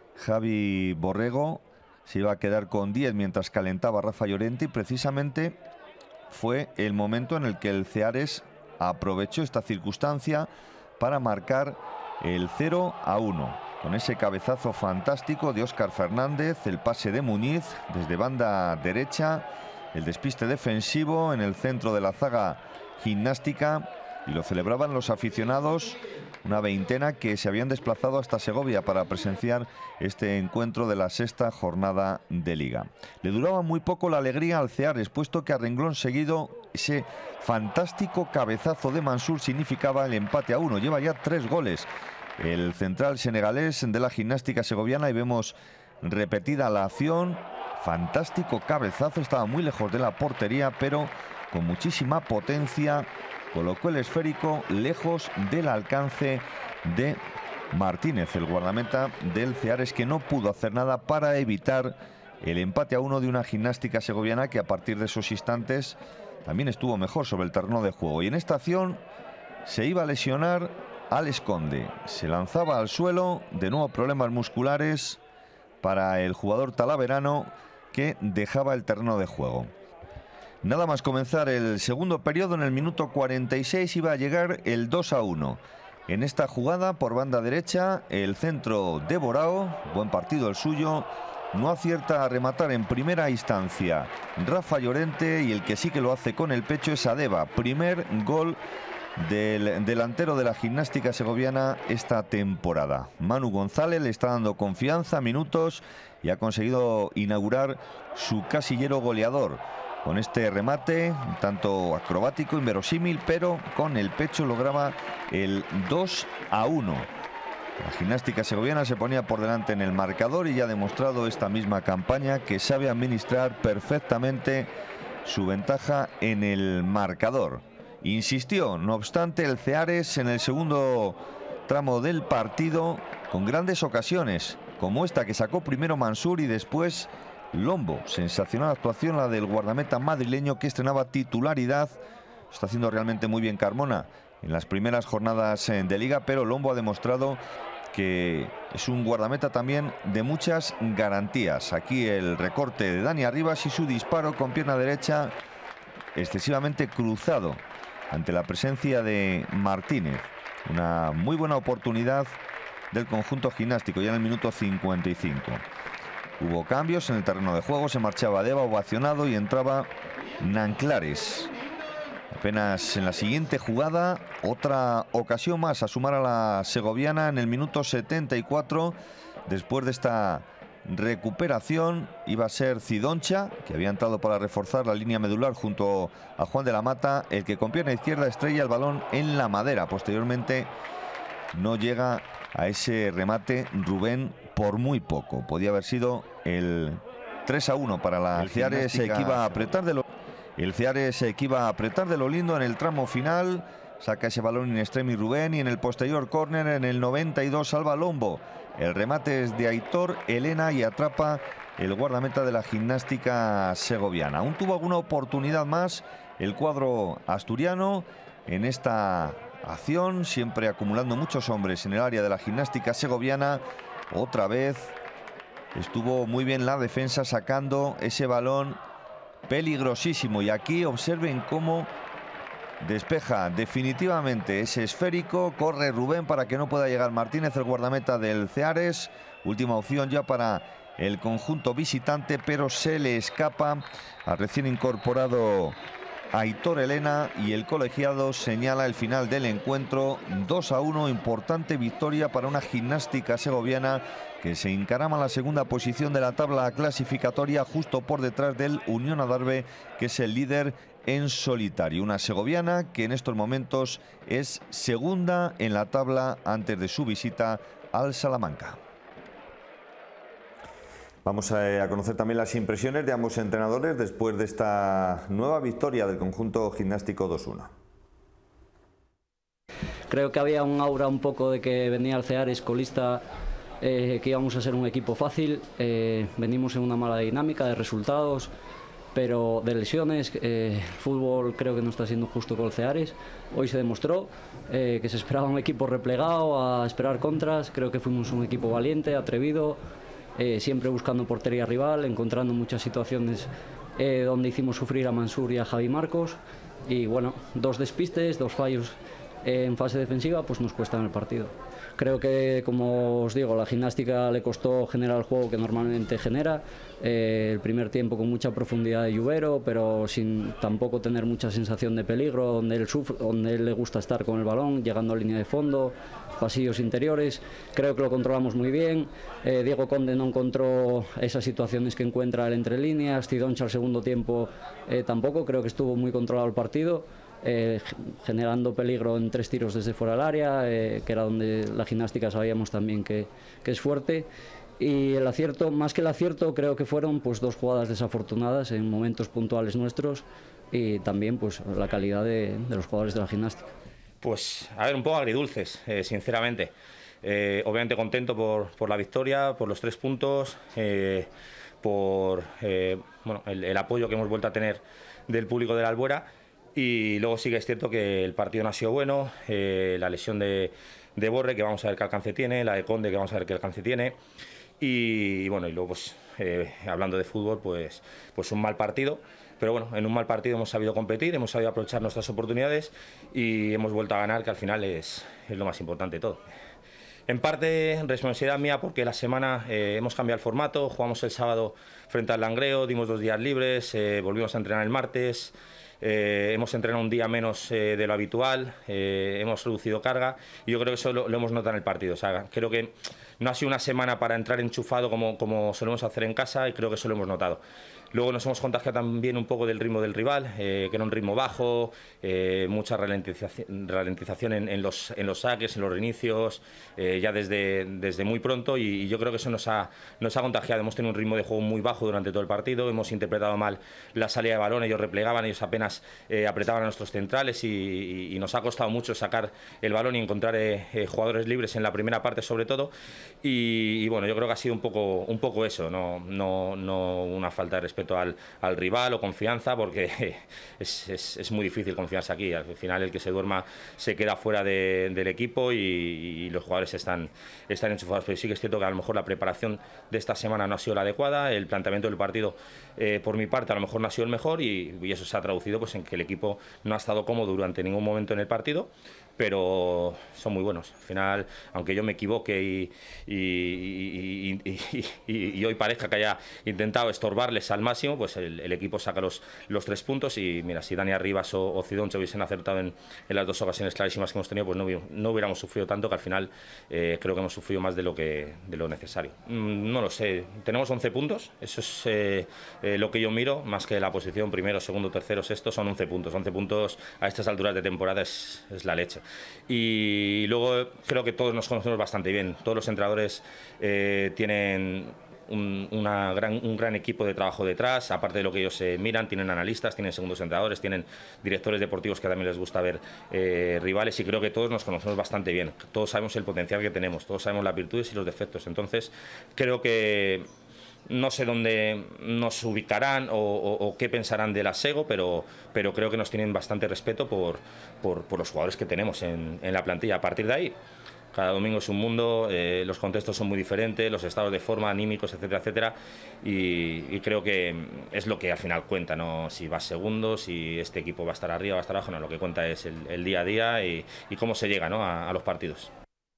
Javi Borrego, se iba a quedar con diez mientras calentaba Rafa Llorente, y precisamente fue el momento en el que el Ceares aprovechó esta circunstancia para marcar el cero a uno. Con ese cabezazo fantástico de Óscar Fernández, el pase de Muñiz desde banda derecha, el despiste defensivo en el centro de la zaga gimnástica, y lo celebraban los aficionados, una veintena que se habían desplazado hasta Segovia para presenciar este encuentro de la sexta jornada de Liga. Le duraba muy poco la alegría al Ceares, puesto que a renglón seguido ese fantástico cabezazo de Mansur significaba el empate a uno. Lleva ya tres goles el central senegalés de la Gimnástica segoviana, y vemos repetida la acción. Fantástico cabezazo, estaba muy lejos de la portería, pero con muchísima potencia colocó el esférico lejos del alcance de Martínez, el guardameta del Ceares, que no pudo hacer nada para evitar el empate a uno de una Gimnástica segoviana que a partir de esos instantes también estuvo mejor sobre el terreno de juego. Y en esta acción se iba a lesionar Alex Conde, se lanzaba al suelo, de nuevo problemas musculares para el jugador talaverano, que dejaba el terreno de juego. Nada más comenzar el segundo periodo, en el minuto cuarenta y seis iba a llegar el dos a uno. En esta jugada por banda derecha, el centro de Borao, buen partido el suyo, no acierta a rematar en primera instancia Rafa Llorente, y el que sí que lo hace con el pecho es Adeba. Primer gol del delantero de la Gimnástica Segoviana esta temporada. Manu González le está dando confianza, minutos, y ha conseguido inaugurar su casillero goleador con este remate un tanto acrobático, inverosímil, pero con el pecho lograba el dos a uno. La Gimnástica Segoviana se ponía por delante en el marcador y ya ha demostrado esta misma campaña que sabe administrar perfectamente su ventaja en el marcador. Insistió, no obstante, el Ceares en el segundo tramo del partido con grandes ocasiones, como esta que sacó primero Mansur y después Lombo. Sensacional actuación la del guardameta madrileño, que estrenaba titularidad. Está haciendo realmente muy bien Carmona en las primeras jornadas de Liga, pero Lombo ha demostrado que es un guardameta también de muchas garantías. Aquí el recorte de Dani Arribas y su disparo con pierna derecha excesivamente cruzado ante la presencia de Martínez. Una muy buena oportunidad del conjunto gimnástico ya en el minuto cincuenta y cinco. Hubo cambios en el terreno de juego, se marchaba Deva ovacionado y entraba Nanclares. Apenas en la siguiente jugada, otra ocasión más a sumar a la segoviana en el minuto setenta y cuatro. Después de esta recuperación iba a ser Cidoncha, que había entrado para reforzar la línea medular junto a Juan de la Mata, el que con pierna izquierda estrella el balón en la madera. Posteriormente no llega a ese remate Rubén por muy poco. Podía haber sido el tres a uno para la Ceares, que iba a apretar de lo El Ceares que iba a apretar de lo lindo en el tramo final. Saca ese balón in extremis Rubén, y en el posterior córner en el noventa y dos salva Lombo. El remate es de Aitor Elena y atrapa el guardameta de la Gimnástica Segoviana. Aún tuvo alguna oportunidad más el cuadro asturiano en esta acción, siempre acumulando muchos hombres en el área de la Gimnástica Segoviana. Otra vez estuvo muy bien la defensa sacando ese balón peligrosísimo, y aquí observen cómo despeja definitivamente ese esférico. Corre Rubén para que no pueda llegar Martínez, el guardameta del Ceares. Última opción ya para el conjunto visitante, pero se le escapa al recién incorporado Aitor Elena, y el colegiado señala el final del encuentro. Dos a uno, importante victoria para una Gimnástica Segoviana que se encarama a la segunda posición de la tabla clasificatoria, justo por detrás del Unión Adarve, que es el líder en solitario. Una segoviana que en estos momentos es segunda en la tabla antes de su visita al Salamanca. Vamos a, a conocer también las impresiones de ambos entrenadores después de esta nueva victoria del conjunto gimnástico dos uno. Creo que había un aura un poco de que venía el Ceares colista, eh, que íbamos a ser un equipo fácil. Eh, venimos en una mala dinámica de resultados, pero de lesiones. Eh, el fútbol creo que no está siendo justo con el Ceares. Hoy se demostró eh, que se esperaba un equipo replegado a esperar contras. Creo que fuimos un equipo valiente, atrevido, Eh, siempre buscando portería rival, encontrando muchas situaciones eh, donde hicimos sufrir a Mansur y a Javi Marcos, y bueno, dos despistes, dos fallos eh, en fase defensiva, pues nos cuestan el partido. Creo que, como os digo, la Gimnástica le costó generar el juego que normalmente genera. Eh, el primer tiempo con mucha profundidad de Lluvero, pero sin tampoco tener mucha sensación de peligro, donde él, sufre, donde él le gusta estar con el balón, llegando a línea de fondo, pasillos interiores. Creo que lo controlamos muy bien. Eh, Diego Conde no encontró esas situaciones que encuentra él entre líneas. Cidoncha al segundo tiempo eh, tampoco. Creo que estuvo muy controlado el partido. Eh, generando peligro en tres tiros desde fuera del área, eh, que era donde la Gimnástica sabíamos también que, que es fuerte. Y el acierto, más que el acierto, creo que fueron pues dos jugadas desafortunadas en momentos puntuales nuestros, y también pues la calidad de, de los jugadores de la Gimnástica. Pues a ver, un poco agridulces, eh, sinceramente. Eh, obviamente contento por, por la victoria, por los tres puntos, eh, por eh, bueno, el, el apoyo que hemos vuelto a tener del público de la Albuera. Y luego sí que es cierto que el partido no ha sido bueno, eh, la lesión de, de Borre, que vamos a ver qué alcance tiene, la de Conde, que vamos a ver qué alcance tiene, y, y bueno, y luego pues eh, hablando de fútbol, pues, pues un mal partido, pero bueno, en un mal partido hemos sabido competir, hemos sabido aprovechar nuestras oportunidades y hemos vuelto a ganar, que al final es, es lo más importante de todo. En parte responsabilidad mía porque la semana eh, hemos cambiado el formato, jugamos el sábado frente al Langreo, dimos dos días libres, eh, volvimos a entrenar el martes, eh, hemos entrenado un día menos eh, de lo habitual, eh, hemos reducido carga y yo creo que eso lo, lo hemos notado en el partido. O sea, creo que no ha sido una semana para entrar enchufado como, como solemos hacer en casa y creo que eso lo hemos notado. Luego nos hemos contagiado también un poco del ritmo del rival, eh, que era un ritmo bajo, eh, mucha ralentización, ralentización en, en, los, en los saques, en los reinicios, eh, ya desde, desde muy pronto y, y yo creo que eso nos ha, nos ha contagiado. Hemos tenido un ritmo de juego muy bajo durante todo el partido, hemos interpretado mal la salida de balón, ellos replegaban, ellos apenas eh, apretaban a nuestros centrales y, y, y nos ha costado mucho sacar el balón y encontrar eh, eh, jugadores libres en la primera parte sobre todo y, y bueno, yo creo que ha sido un poco, un poco eso, no, no, no una falta de respeto Al, al rival o confianza porque es, es, es muy difícil confiarse aquí, al final el que se duerma se queda fuera de, del equipo y, y los jugadores están, están enchufados, pero sí que es cierto que a lo mejor la preparación de esta semana no ha sido la adecuada, el planteamiento del partido eh, por mi parte a lo mejor no ha sido el mejor y, y eso se ha traducido pues en que el equipo no ha estado cómodo durante ningún momento en el partido, pero son muy buenos. Al final, aunque yo me equivoque y, y, y, y, y, y hoy parezca que haya intentado estorbarles al máximo, pues el, el equipo saca los, los tres puntos y mira, si Dani Arribas o, o Cidoncho hubiesen acertado en, en las dos ocasiones clarísimas que hemos tenido, pues no, no hubiéramos sufrido tanto, que al final eh, creo que hemos sufrido más de lo, que, de lo necesario. Mm, no lo sé, tenemos once puntos, eso es eh, eh, lo que yo miro, más que la posición primero, segundo, tercero, sexto, son once puntos. once puntos a estas alturas de temporada es, es la leche. Y luego creo que todos nos conocemos bastante bien, todos los entrenadores eh, tienen un, una gran, un gran equipo de trabajo detrás, aparte de lo que ellos eh, miran, tienen analistas, tienen segundos entrenadores, tienen directores deportivos que también les gusta ver eh, rivales y creo que todos nos conocemos bastante bien, todos sabemos el potencial que tenemos, todos sabemos las virtudes y los defectos, entonces creo que no sé dónde nos ubicarán o, o, o qué pensarán del Asego, pero, pero creo que nos tienen bastante respeto por, por, por los jugadores que tenemos en, en la plantilla. A partir de ahí, cada domingo es un mundo, eh, los contextos son muy diferentes, los estados de forma, anímicos, etcétera, etcétera, y, y creo que es lo que al final cuenta, ¿no? Si vas segundo, si este equipo va a estar arriba, va a estar abajo, no, lo que cuenta es el, el día a día y, y cómo se llega, ¿no? a, a los partidos.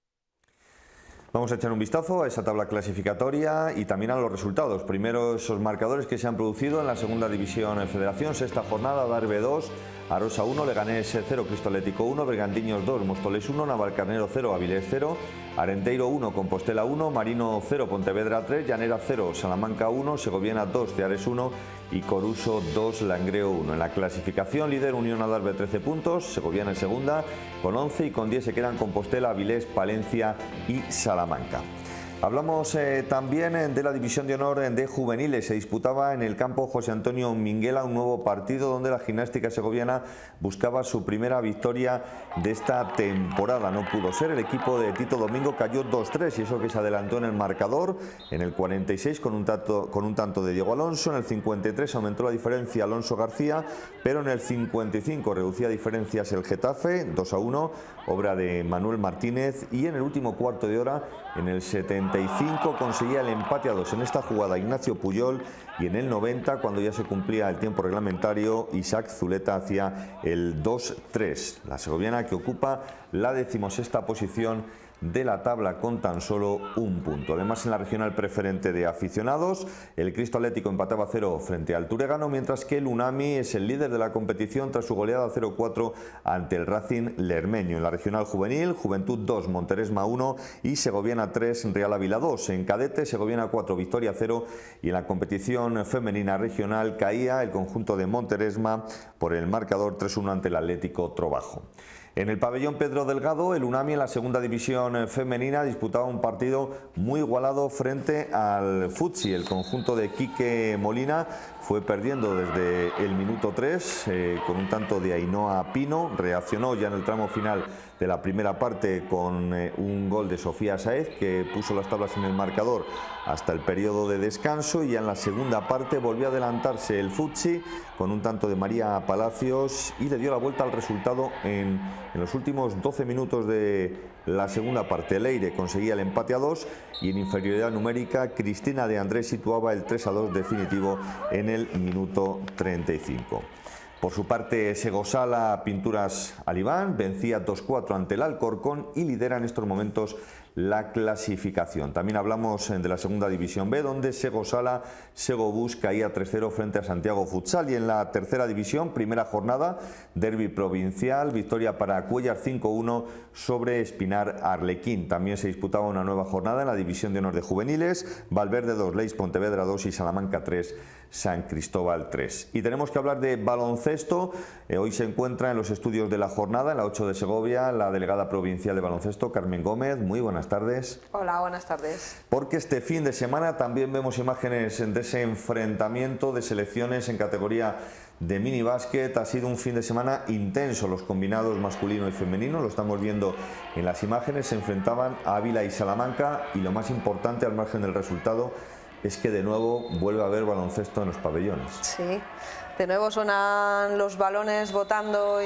Vamos a echar un vistazo a esa tabla clasificatoria y también a los resultados. Primero esos marcadores que se han producido en la segunda división en Federación, sexta jornada, Darbe dos, Arosa uno, Leganés cero, Cristo Atlético uno, Bergantiños dos, Móstoles uno, Navalcarnero cero, Avilés cero, Arenteiro uno, Compostela uno, Marino cero, Pontevedra tres, Llanera cero, Salamanca uno, Segoviana dos, Ceares uno y Coruso dos, Langreo uno. En la clasificación líder Unión Adarve trece puntos, Segoviana en segunda con once y con diez se quedan Compostela, Avilés, Palencia y Salamanca. Hablamos eh, también de la división de honor de juveniles. Se disputaba en el campo José Antonio Minguela un nuevo partido donde la gimnástica segoviana buscaba su primera victoria de esta temporada. No pudo ser, el equipo de Tito Domingo cayó dos tres y eso que se adelantó en el marcador en el cuarenta y seis con un, tanto, con un tanto de Diego Alonso. En el cincuenta y tres aumentó la diferencia Alonso García, pero en el cincuenta y cinco reducía diferencias el Getafe, dos a uno, obra de Manuel Martínez, y en el último cuarto de hora, en el setenta y cinco, conseguía el empate a dos en esta jugada Ignacio Puyol, y en el noventa, cuando ya se cumplía el tiempo reglamentario, Isaac Zuleta hacía el dos tres. La segoviana, que ocupa la decimosexta posición de la tabla con tan solo un punto. Además, en la regional preferente de aficionados, el Cristo Atlético empataba a cero frente al Turegano, mientras que el Unami es el líder de la competición tras su goleada cero cuatro ante el Racing Lermeño. En la regional juvenil, Juventud dos, Monteresma uno y Segoviana tres, Real Ávila dos. En cadete, Segoviana cuatro, Victoria cero, y en la competición femenina regional caía el conjunto de Monteresma por el marcador tres uno ante el Atlético Trobajo. En el pabellón Pedro Delgado, el Unami en la segunda división femenina disputaba un partido muy igualado frente al Futsi. El conjunto de Quique Molina fue perdiendo desde el minuto tres eh, con un tanto de Ainhoa Pino. Reaccionó ya en el tramo final de la primera parte con eh, un gol de Sofía Saez, que puso las tablas en el marcador hasta el periodo de descanso, y ya en la segunda parte volvió a adelantarse el Futsi con un tanto de María Palacios y le dio la vuelta al resultado en, en los últimos doce minutos de la segunda parte. Leire conseguía el empate a dos y en inferioridad numérica Cristina de Andrés situaba el tres a dos definitivo en el minuto treinta y cinco. Por su parte, Segosala Pinturas Alibán vencía dos cuatro ante el Alcorcón y lidera en estos momentos la clasificación. También hablamos de la segunda división B, donde Sego Sala, Sego Bus caía tres cero frente a Santiago Futsal. Y en la tercera división, primera jornada, derbi provincial, victoria para Cuellar cinco uno sobre Espinar Arlequín. También se disputaba una nueva jornada en la división de honor de juveniles, Valverde dos, Leis Pontevedra dos y Salamanca tres, San Cristóbal tres. Y tenemos que hablar de baloncesto. Eh, hoy se encuentra en los estudios de la jornada, en la ocho de Segovia, la delegada provincial de baloncesto, Carmen Gómez. Muy buenas tardes. Hola, buenas tardes. Porque este fin de semana también vemos imágenes de ese enfrentamiento de selecciones en categoría de minibásquet. Ha sido un fin de semana intenso. Los combinados masculino y femenino, lo estamos viendo en las imágenes, se enfrentaban a Ávila y Salamanca, y lo más importante, al margen del resultado, es que de nuevo vuelve a haber baloncesto en los pabellones. Sí, de nuevo suenan los balones botando y,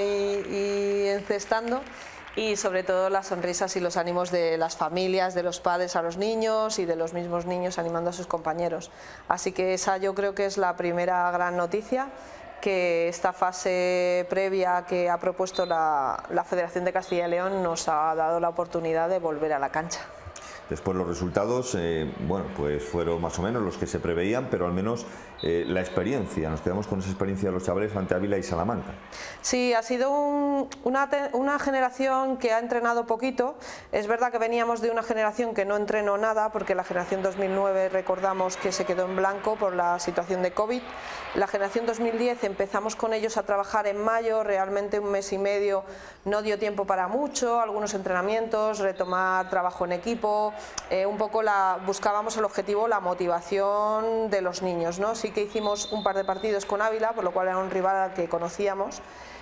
y encestando, y sobre todo las sonrisas y los ánimos de las familias, de los padres a los niños y de los mismos niños animando a sus compañeros. Así que esa yo creo que es la primera gran noticia, que esta fase previa que ha propuesto la, la Federación de Castilla y León nos ha dado la oportunidad de volver a la cancha. Después los resultados, eh, bueno, pues fueron más o menos los que se preveían, pero al menos eh, la experiencia, nos quedamos con esa experiencia de los chavales ante Ávila y Salamanca. Sí, ha sido un, una, una generación que ha entrenado poquito. Es verdad que veníamos de una generación que no entrenó nada, porque la generación dos mil nueve recordamos que se quedó en blanco por la situación de COVID. La generación dos mil diez empezamos con ellos a trabajar en mayo, realmente un mes y medio no dio tiempo para mucho, algunos entrenamientos, retomar trabajo en equipo. Eh, un poco la, buscábamos el objetivo, la motivación de los niños, ¿no? Sí que hicimos un par de partidos con Ávila, por lo cual era un rival al que conocíamos,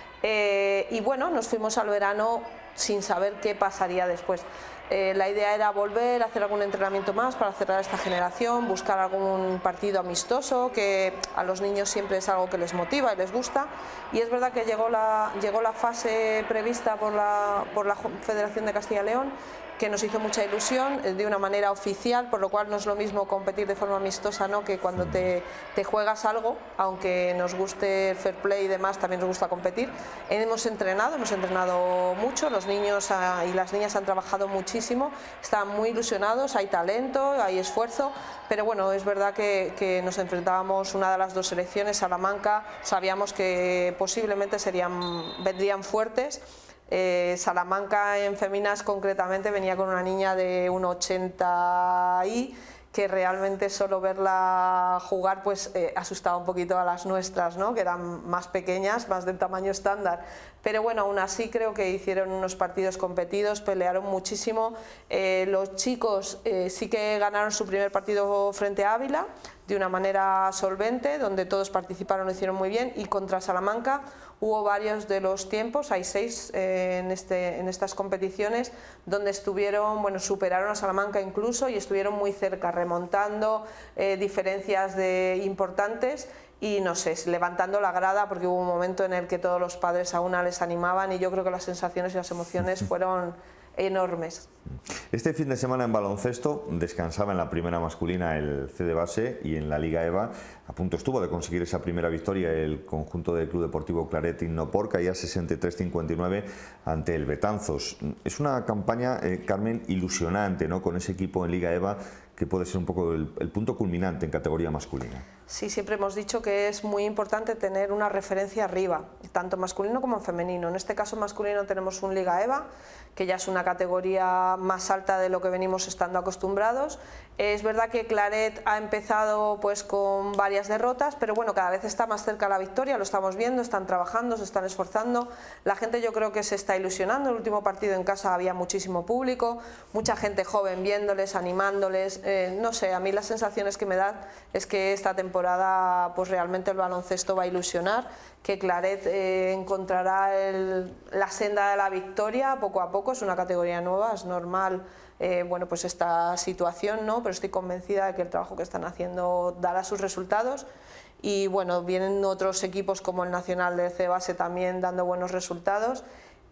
eh, y bueno, nos fuimos al verano sin saber qué pasaría después. Eh, la idea era volver a hacer algún entrenamiento más para cerrar esta generación, buscar algún partido amistoso, que a los niños siempre es algo que les motiva y les gusta, y es verdad que llegó la, llegó la fase prevista por la, por la Federación de Castilla y León, que nos hizo mucha ilusión, de una manera oficial, por lo cual no es lo mismo competir de forma amistosa, ¿no?, que cuando te, te juegas algo, aunque nos guste el fair play y demás, también nos gusta competir. Hemos entrenado, hemos entrenado mucho, los niños y las niñas han trabajado muchísimo, están muy ilusionados, hay talento, hay esfuerzo, pero bueno, es verdad que, que nos enfrentábamos una de las dos selecciones, Salamanca, sabíamos que posiblemente serían, vendrían fuertes. Eh, Salamanca en féminas concretamente venía con una niña de uno ochenta y que realmente solo verla jugar pues eh, asustaba un poquito a las nuestras, ¿no?, que eran más pequeñas, más del tamaño estándar. Pero bueno, aún así creo que hicieron unos partidos competidos, pelearon muchísimo. Eh, los chicos eh, sí que ganaron su primer partido frente a Ávila de una manera solvente, donde todos participaron, lo hicieron muy bien, y contra Salamanca hubo varios de los tiempos, hay seis eh, en, este, en estas competiciones, donde estuvieron, bueno, superaron a Salamanca incluso y estuvieron muy cerca, remontando eh, diferencias de, importantes, y no sé, levantando la grada, porque hubo un momento en el que todos los padres a una les animaban, y yo creo que las sensaciones y las emociones fueron enormes. Este fin de semana en baloncesto descansaba en la primera masculina el C de Base, y en la Liga EVA a punto estuvo de conseguir esa primera victoria el conjunto del Club Deportivo Claret Innopor, caía sesenta y tres cincuenta y nueve ante el Betanzos. Es una campaña, eh, Carmen, ilusionante, ¿no?, con ese equipo en Liga EVA, que puede ser un poco el, el punto culminante en categoría masculina. Sí, siempre hemos dicho que es muy importante tener una referencia arriba, tanto masculino como femenino. En este caso masculino tenemos un Liga EVA, que ya es una categoría más alta de lo que venimos estando acostumbrados. Es verdad que Claret ha empezado pues con varias derrotas, pero bueno, cada vez está más cerca la victoria, lo estamos viendo, están trabajando, se están esforzando. La gente yo creo que se está ilusionando. El último partido en casa había muchísimo público, mucha gente joven viéndoles, animándoles. Eh, no sé, a mí las sensaciones que me dan es que esta temporada pues realmente el baloncesto va a ilusionar, que Claret eh, encontrará el, la senda de la victoria poco a poco. Es una categoría nueva, es normal eh, bueno, pues esta situación, ¿no?, pero estoy convencida de que el trabajo que están haciendo dará sus resultados. Y bueno, vienen otros equipos como el Nacional de C Base también dando buenos resultados,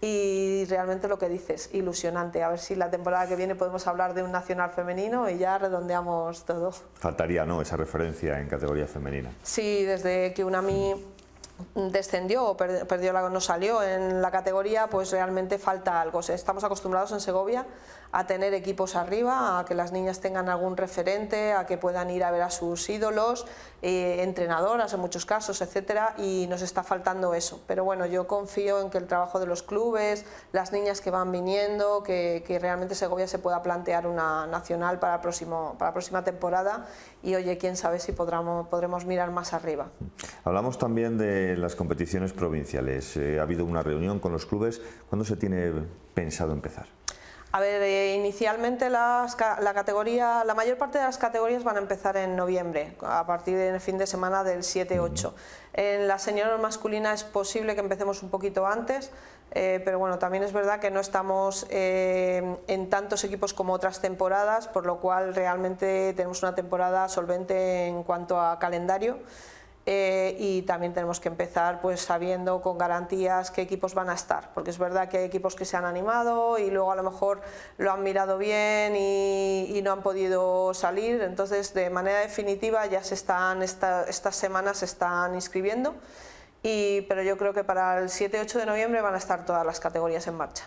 y realmente lo que dices, ilusionante. A ver si la temporada que viene podemos hablar de un nacional femenino y ya redondeamos todo. Faltaría, ¿no?, esa referencia en categoría femenina. Sí, desde que Unami descendió o perdió la, no salió en la categoría, pues realmente falta algo. Estamos acostumbrados en Segovia a tener equipos arriba, a que las niñas tengan algún referente, a que puedan ir a ver a sus ídolos, eh, entrenadoras en muchos casos, etcétera, y nos está faltando eso. Pero bueno, yo confío en que el trabajo de los clubes, las niñas que van viniendo, que, que realmente Segovia se pueda plantear una nacional para, el próximo, para la próxima temporada, y oye, quién sabe si podremos, podremos mirar más arriba. Hablamos también de las competiciones provinciales. Eh, ha habido una reunión con los clubes. ¿Cuándo se tiene pensado empezar? A ver, eh, inicialmente las, la categoría, la mayor parte de las categorías van a empezar en noviembre, a partir del fin de semana del siete ocho. En la senior masculina es posible que empecemos un poquito antes, eh, pero bueno, también es verdad que no estamos eh, en tantos equipos como otras temporadas, por lo cual realmente tenemos una temporada solvente en cuanto a calendario. Eh, y también tenemos que empezar pues sabiendo con garantías qué equipos van a estar, porque es verdad que hay equipos que se han animado y luego a lo mejor lo han mirado bien y, y no han podido salir, entonces de manera definitiva ya se están, esta, estas semanas se están inscribiendo, y, pero yo creo que para el siete ocho de noviembre van a estar todas las categorías en marcha.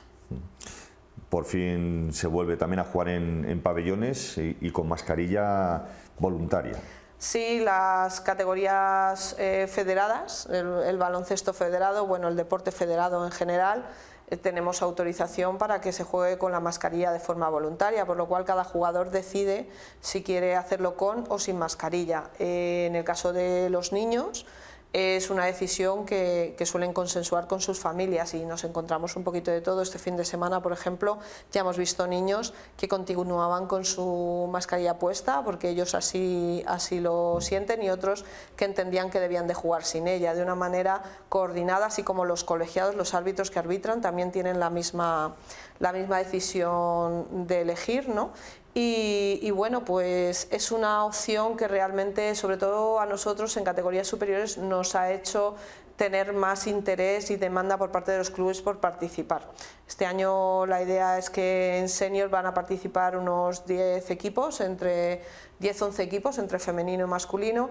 Por fin se vuelve también a jugar en, en pabellones y, y con mascarilla voluntaria. Sí, las categorías eh, federadas, el, el baloncesto federado, bueno, el deporte federado en general, eh, tenemos autorización para que se juegue con la mascarilla de forma voluntaria, por lo cual cada jugador decide si quiere hacerlo con o sin mascarilla. Eh, en el caso de los niños, es una decisión que, que suelen consensuar con sus familias, y nos encontramos un poquito de todo. Este fin de semana, por ejemplo, ya hemos visto niños que continuaban con su mascarilla puesta porque ellos así, así lo sienten, y otros que entendían que debían de jugar sin ella, de una manera coordinada, así como los colegiados, los árbitros que arbitran, también tienen la misma, la misma decisión de elegir, ¿no? Y, y bueno, pues es una opción que realmente, sobre todo a nosotros en categorías superiores, nos ha hecho tener más interés y demanda por parte de los clubes por participar. Este año la idea es que en senior van a participar unos diez equipos, entre diez once equipos, entre femenino y masculino,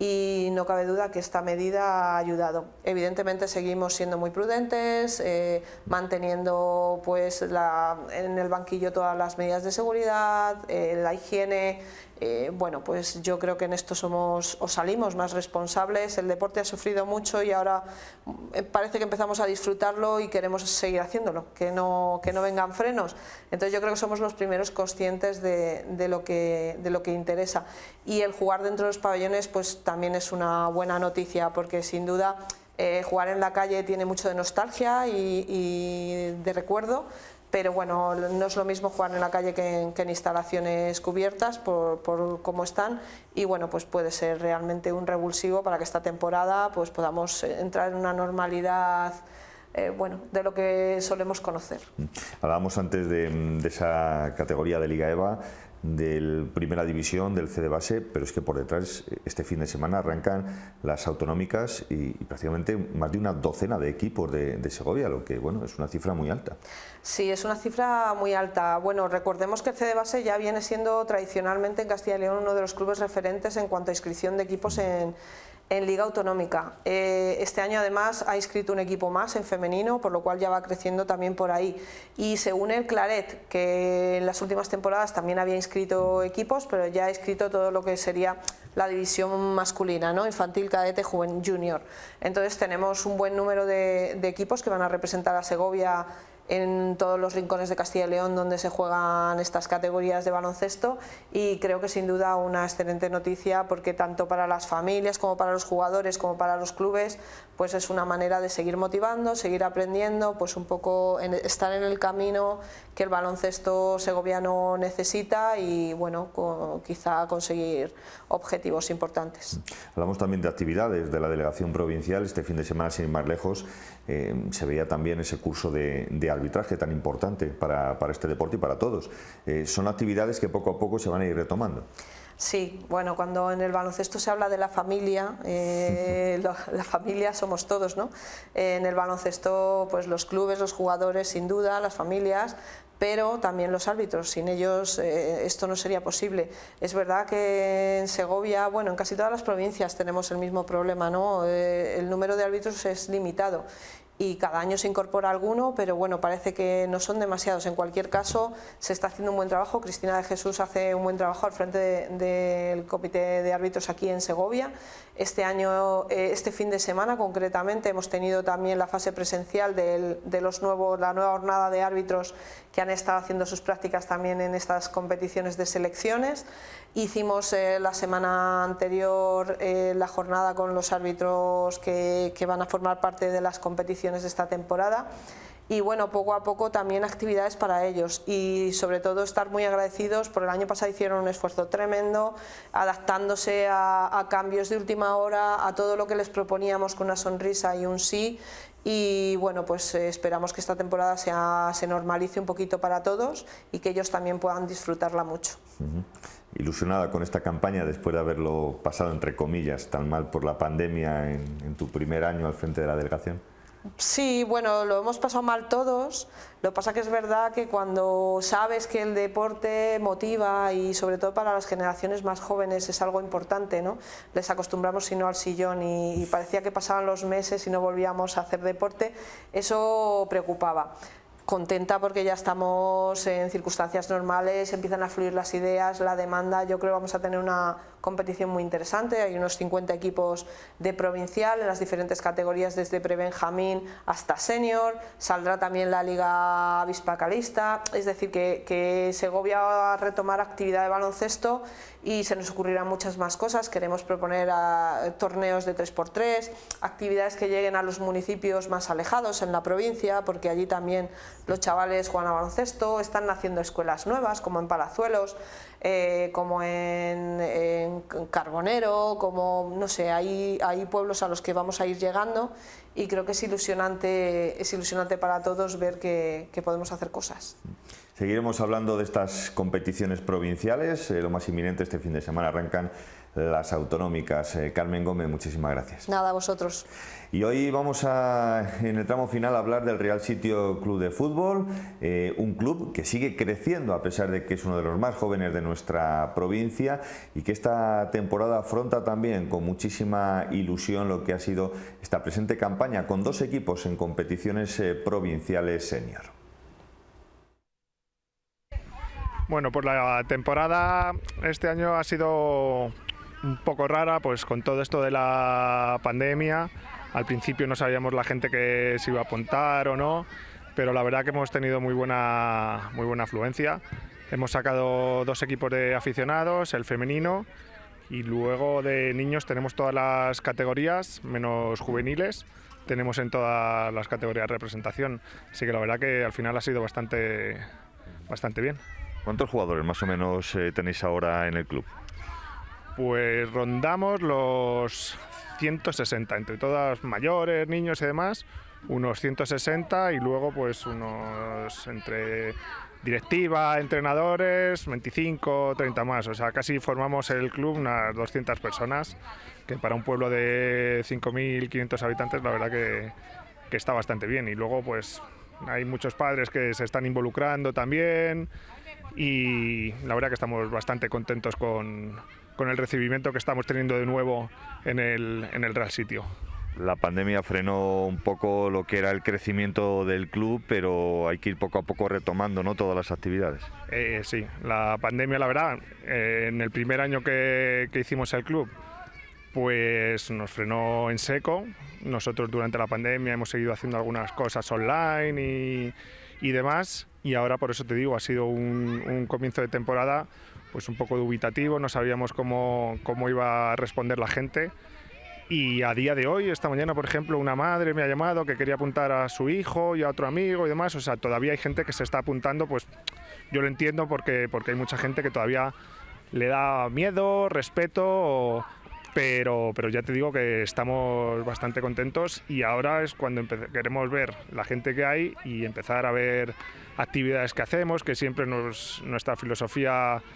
y no cabe duda que esta medida ha ayudado. Evidentemente seguimos siendo muy prudentes, eh, manteniendo pues la, en el banquillo todas las medidas de seguridad, eh, la higiene. Eh, bueno, pues yo creo que en esto somos o salimos más responsables. El deporte ha sufrido mucho y ahora parece que empezamos a disfrutarlo y queremos seguir haciéndolo, que no, que no vengan frenos. Entonces yo creo que somos los primeros conscientes de, de, lo que, de lo que interesa. Y el jugar dentro de los pabellones pues también es una buena noticia, porque sin duda eh, jugar en la calle tiene mucho de nostalgia y, y de recuerdo. Pero bueno, no es lo mismo jugar en la calle que en, que en instalaciones cubiertas por, por cómo están, y bueno, pues puede ser realmente un revulsivo para que esta temporada pues podamos entrar en una normalidad eh, bueno, de lo que solemos conocer. Hablábamos antes de, de esa categoría de Liga EVA, de Primera División, del C de base, pero es que por detrás este fin de semana arrancan las autonómicas y, y prácticamente más de una docena de equipos de, de Segovia, lo que bueno, es una cifra muy alta. Sí, es una cifra muy alta. Bueno, recordemos que el C de base ya viene siendo tradicionalmente en Castilla y León uno de los clubes referentes en cuanto a inscripción de equipos en en Liga Autonómica. Eh, este año además ha inscrito un equipo más en femenino, por lo cual ya va creciendo también por ahí. Y se une el Claret, que en las últimas temporadas también había inscrito equipos, pero ya ha inscrito todo lo que sería la división masculina, ¿no? Infantil, cadete, juvenil, junior. Entonces tenemos un buen número de, de equipos que van a representar a Segovia en todos los rincones de Castilla y León donde se juegan estas categorías de baloncesto, y creo que sin duda una excelente noticia, porque tanto para las familias como para los jugadores como para los clubes pues es una manera de seguir motivando, seguir aprendiendo, pues un poco en, estar en el camino que el baloncesto segoviano necesita, y bueno, con, quizá conseguir objetivos importantes. Hablamos también de actividades de la delegación provincial. Este fin de semana, sin ir más lejos, eh, se veía también ese curso de, de arbitraje tan importante para, para este deporte y para todos. Eh, son actividades que poco a poco se van a ir retomando. Sí, bueno, cuando en el baloncesto se habla de la familia, eh, lo, la familia somos todos, ¿no? Eh, en el baloncesto, pues los clubes, los jugadores, sin duda, las familias, pero también los árbitros. Sin ellos eh, esto no sería posible. Es verdad que en Segovia, bueno, en casi todas las provincias tenemos el mismo problema, ¿no? Eh, el número de árbitros es limitado y cada año se incorpora alguno, pero bueno, parece que no son demasiados. En cualquier caso, se está haciendo un buen trabajo. Cristina de Jesús hace un buen trabajo al frente de, de, del comité de árbitros aquí en Segovia. Este año, eh, este fin de semana concretamente, hemos tenido también la fase presencial del, de los nuevos, la nueva jornada de árbitros que han estado haciendo sus prácticas también en estas competiciones de selecciones. Hicimos eh, la semana anterior eh, la jornada con los árbitros que, que van a formar parte de las competiciones de esta temporada. Y bueno, poco a poco también actividades para ellos y sobre todo estar muy agradecidos porque el año pasado hicieron un esfuerzo tremendo adaptándose a, a cambios de última hora, a todo lo que les proponíamos con una sonrisa y un sí. Y bueno, pues eh, esperamos que esta temporada sea, se normalice un poquito para todos y que ellos también puedan disfrutarla mucho. Uh-huh. Ilusionada con esta campaña después de haberlo pasado, entre comillas, tan mal por la pandemia en, en tu primer año al frente de la delegación. Sí, bueno, lo hemos pasado mal todos. Lo que pasa que es verdad que cuando sabes que el deporte motiva y sobre todo para las generaciones más jóvenes es algo importante, ¿no? Les acostumbramos si no al sillón y, y parecía que pasaban los meses y no volvíamos a hacer deporte. Eso preocupaba. Contenta porque ya estamos en circunstancias normales, empiezan a fluir las ideas, la demanda. Yo creo que vamos a tener una competición muy interesante. Hay unos cincuenta equipos de provincial en las diferentes categorías, desde prebenjamín hasta senior. Saldrá también la Liga Bispacalista, es decir, que, que Segovia va a retomar actividad de baloncesto y se nos ocurrirán muchas más cosas. Queremos proponer a, torneos de tres por tres, actividades que lleguen a los municipios más alejados en la provincia, porque allí también los chavales juegan a baloncesto. Están naciendo escuelas nuevas, como en Palazuelos, eh, como en, en Carbonero, como no sé, hay, hay pueblos a los que vamos a ir llegando y creo que es ilusionante, es ilusionante para todos ver que, que podemos hacer cosas. Seguiremos hablando de estas competiciones provinciales. Eh, lo más inminente este fin de semana arrancan las autonómicas. Eh, Carmen Gómez, muchísimas gracias. Nada, a vosotros. Y hoy vamos a, en el tramo final, a hablar del Real Sitio Club de Fútbol, eh, un club que sigue creciendo a pesar de que es uno de los más jóvenes de nuestra provincia y que esta temporada afronta también con muchísima ilusión lo que ha sido esta presente campaña con dos equipos en competiciones eh, provinciales senior. Bueno, pues la temporada este año ha sido un poco rara, pues con todo esto de la pandemia. Al principio no sabíamos la gente que se iba a apuntar o no, pero la verdad que hemos tenido muy buena, muy buena afluencia. Hemos sacado dos equipos de aficionados, el femenino, y luego de niños tenemos todas las categorías, menos juveniles. Tenemos en todas las categorías representación, así que la verdad que al final ha sido bastante, bastante bien. ¿Cuántos jugadores más o menos eh, tenéis ahora en el club? Pues rondamos los ciento sesenta, entre todas mayores, niños y demás, unos ciento sesenta y luego pues unos entre directiva, entrenadores, veinticinco, treinta más, o sea, casi formamos el club unas doscientas personas, que para un pueblo de cinco mil quinientos habitantes la verdad que, que está bastante bien. Y luego pues hay muchos padres que se están involucrando también y la verdad que estamos bastante contentos con, con el recibimiento que estamos teniendo de nuevo en el, en el Real Sitio. La pandemia frenó un poco lo que era el crecimiento del club, pero hay que ir poco a poco retomando, ¿no?, todas las actividades. Eh, sí, la pandemia, la verdad, eh, en el primer año que, que hicimos el club, pues nos frenó en seco. Nosotros durante la pandemia hemos seguido haciendo algunas cosas online y, y demás, y ahora por eso te digo, ha sido un, un comienzo de temporada pues un poco dubitativo, no sabíamos cómo, cómo iba a responder la gente. Y a día de hoy, esta mañana, por ejemplo, una madre me ha llamado que quería apuntar a su hijo y a otro amigo y demás. O sea, todavía hay gente que se está apuntando, pues yo lo entiendo porque, porque hay mucha gente que todavía le da miedo, respeto, pero, pero ya te digo que estamos bastante contentos y ahora es cuando queremos ver la gente que hay y empezar a ver actividades que hacemos, que siempre nos, nuestra filosofía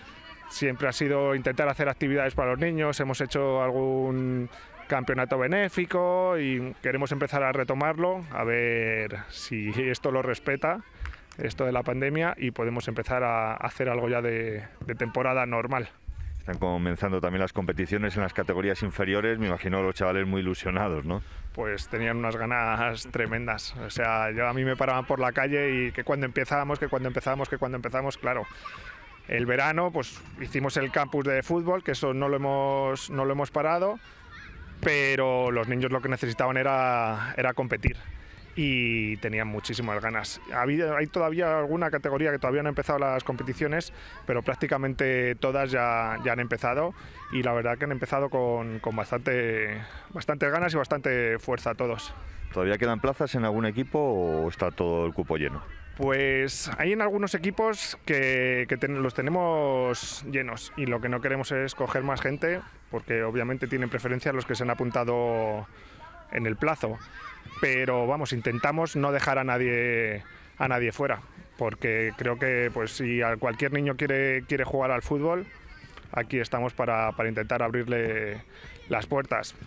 siempre ha sido intentar hacer actividades para los niños, hemos hecho algún campeonato benéfico y queremos empezar a retomarlo, a ver si esto lo respeta, esto de la pandemia, y podemos empezar a hacer algo ya de, de temporada normal. Están comenzando también las competiciones en las categorías inferiores, me imagino los chavales muy ilusionados, ¿no? Pues tenían unas ganas tremendas, o sea, yo a mí me paraban por la calle y que cuando empezamos, que cuando empezamos, que cuando empezamos, claro. El verano pues hicimos el campus de fútbol, que eso no lo hemos, no lo hemos parado, pero los niños lo que necesitaban era, era competir y tenían muchísimas ganas. Había, hay todavía alguna categoría que todavía no han empezado las competiciones, pero prácticamente todas ya, ya han empezado y la verdad que han empezado con, con bastante, bastantes ganas y bastante fuerza todos. ¿Todavía quedan plazas en algún equipo o está todo el cupo lleno? Pues hay en algunos equipos que, que ten, los tenemos llenos y lo que no queremos es coger más gente porque obviamente tienen preferencia los que se han apuntado en el plazo. Pero vamos, intentamos no dejar a nadie, a nadie fuera, porque creo que pues, si cualquier niño quiere, quiere jugar al fútbol, aquí estamos para, para intentar abrirle las puertas.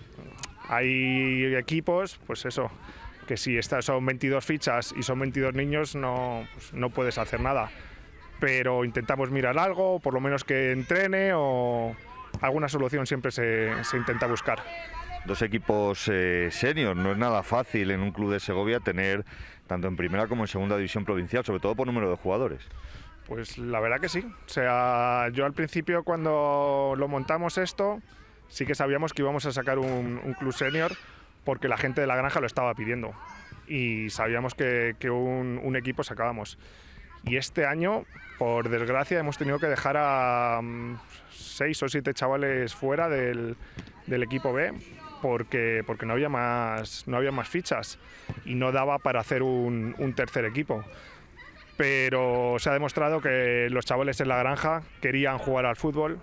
Hay equipos, pues eso, que si estas son veintidós fichas y son veintidós niños, no, pues no puedes hacer nada. Pero intentamos mirar algo, por lo menos que entrene o alguna solución siempre se, se intenta buscar. Dos equipos eh, senior, no es nada fácil en un club de Segovia tener tanto en primera como en segunda división provincial, sobre todo por número de jugadores. Pues la verdad que sí, o sea, yo al principio cuando lo montamos esto, sí que sabíamos que íbamos a sacar un, un club senior porque la gente de la granja lo estaba pidiendo y sabíamos que, que un, un equipo sacábamos. Y este año, por desgracia, hemos tenido que dejar a um, seis o siete chavales fuera del, del equipo B porque, porque no había más, no había más fichas y no daba para hacer un, un tercer equipo. Pero se ha demostrado que los chavales en la granja querían jugar al fútbol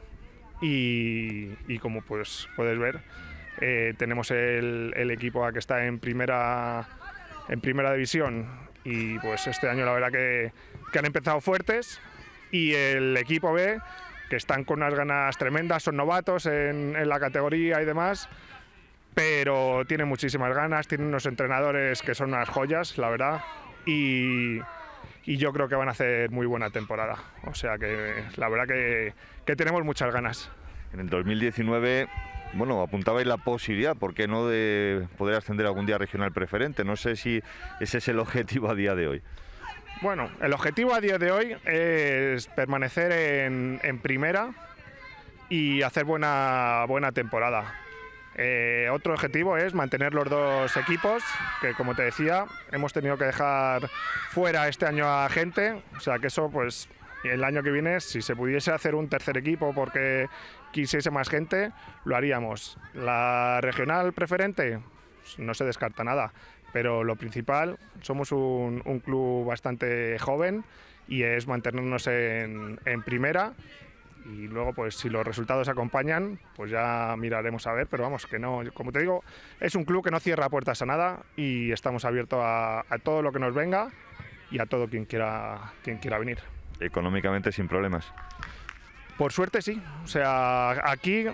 y, y como pues puedes ver, eh, tenemos el, el equipo A que está en primera, en primera división y pues este año la verdad que, que han empezado fuertes y el equipo B que están con unas ganas tremendas, son novatos en, en la categoría y demás, pero tienen muchísimas ganas, tienen unos entrenadores que son unas joyas, la verdad, y, y yo creo que van a hacer muy buena temporada. O sea que la verdad que, que tenemos muchas ganas. En el dos mil diecinueve, bueno, apuntabais la posibilidad, ¿por qué no?, de poder ascender algún día a regional preferente. No sé si ese es el objetivo a día de hoy. Bueno, el objetivo a día de hoy es permanecer en, en primera y hacer buena, buena temporada. Eh, otro objetivo es mantener los dos equipos, que como te decía, hemos tenido que dejar fuera este año a gente, o sea que eso pues el año que viene, si se pudiese hacer un tercer equipo porque quisiese más gente, lo haríamos. La regional preferente, pues, no se descarta nada, pero lo principal, somos un, un club bastante joven y es mantenernos en, en primera. Y luego, pues si los resultados acompañan, pues ya miraremos a ver, pero vamos, que no, como te digo, es un club que no cierra puertas a nada y estamos abiertos a, a todo lo que nos venga y a todo quien quiera, quien quiera venir. Económicamente sin problemas. Por suerte sí, o sea, aquí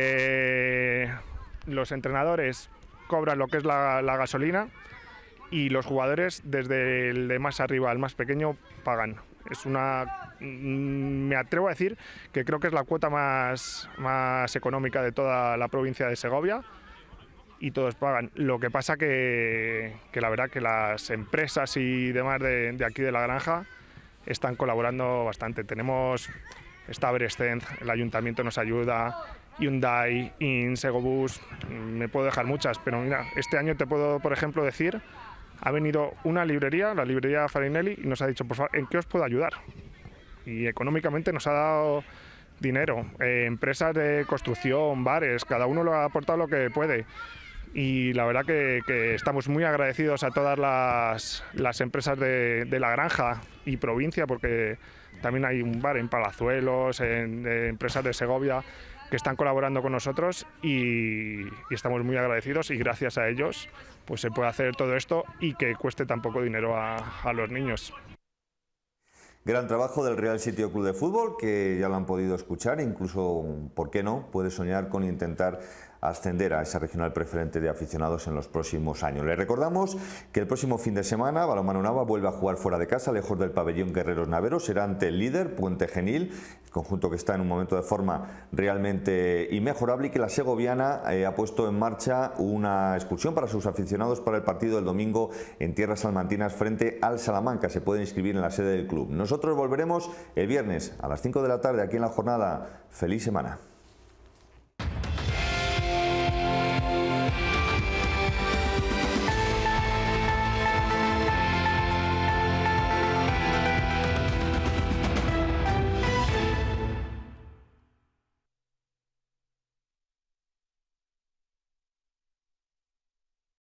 eh, los entrenadores cobran lo que es la, la gasolina y los jugadores, desde el de más arriba al más pequeño, pagan. Es una, me atrevo a decir que creo que es la cuota más, más económica de toda la provincia de Segovia y todos pagan. Lo que pasa que, que la verdad que las empresas y demás de, de aquí de la granja están colaborando bastante. Tenemos esta Everestend, el ayuntamiento nos ayuda, Hyundai, Insegobus, me puedo dejar muchas, pero mira, este año te puedo, por ejemplo, decir, ha venido una librería, la librería Farinelli, y nos ha dicho, por favor, ¿en qué os puedo ayudar? Y económicamente nos ha dado dinero, eh, empresas de construcción, bares, cada uno lo ha aportado lo que puede. Y la verdad que, que estamos muy agradecidos a todas las, las empresas de, de la granja y provincia, porque también hay un bar en Palazuelos, en, en empresas de Segovia, que están colaborando con nosotros y, y estamos muy agradecidos y gracias a ellos pues se puede hacer todo esto y que cueste tan poco dinero a, a los niños. Gran trabajo del Real Sitio Club de Fútbol, que ya lo han podido escuchar, incluso, ¿por qué no?, puede soñar con intentar ascender a esa regional preferente de aficionados en los próximos años. Les recordamos que el próximo fin de semana Balonmano Nava vuelve a jugar fuera de casa, lejos del pabellón Guerreros Naveros, será ante el líder Puente Genil, conjunto que está en un momento de forma realmente inmejorable, y que la segoviana eh, ha puesto en marcha una excursión para sus aficionados para el partido del domingo en tierras salmantinas frente al Salamanca. Se pueden inscribir en la sede del club. Nosotros volveremos el viernes a las cinco de la tarde aquí en La Jornada. Feliz semana.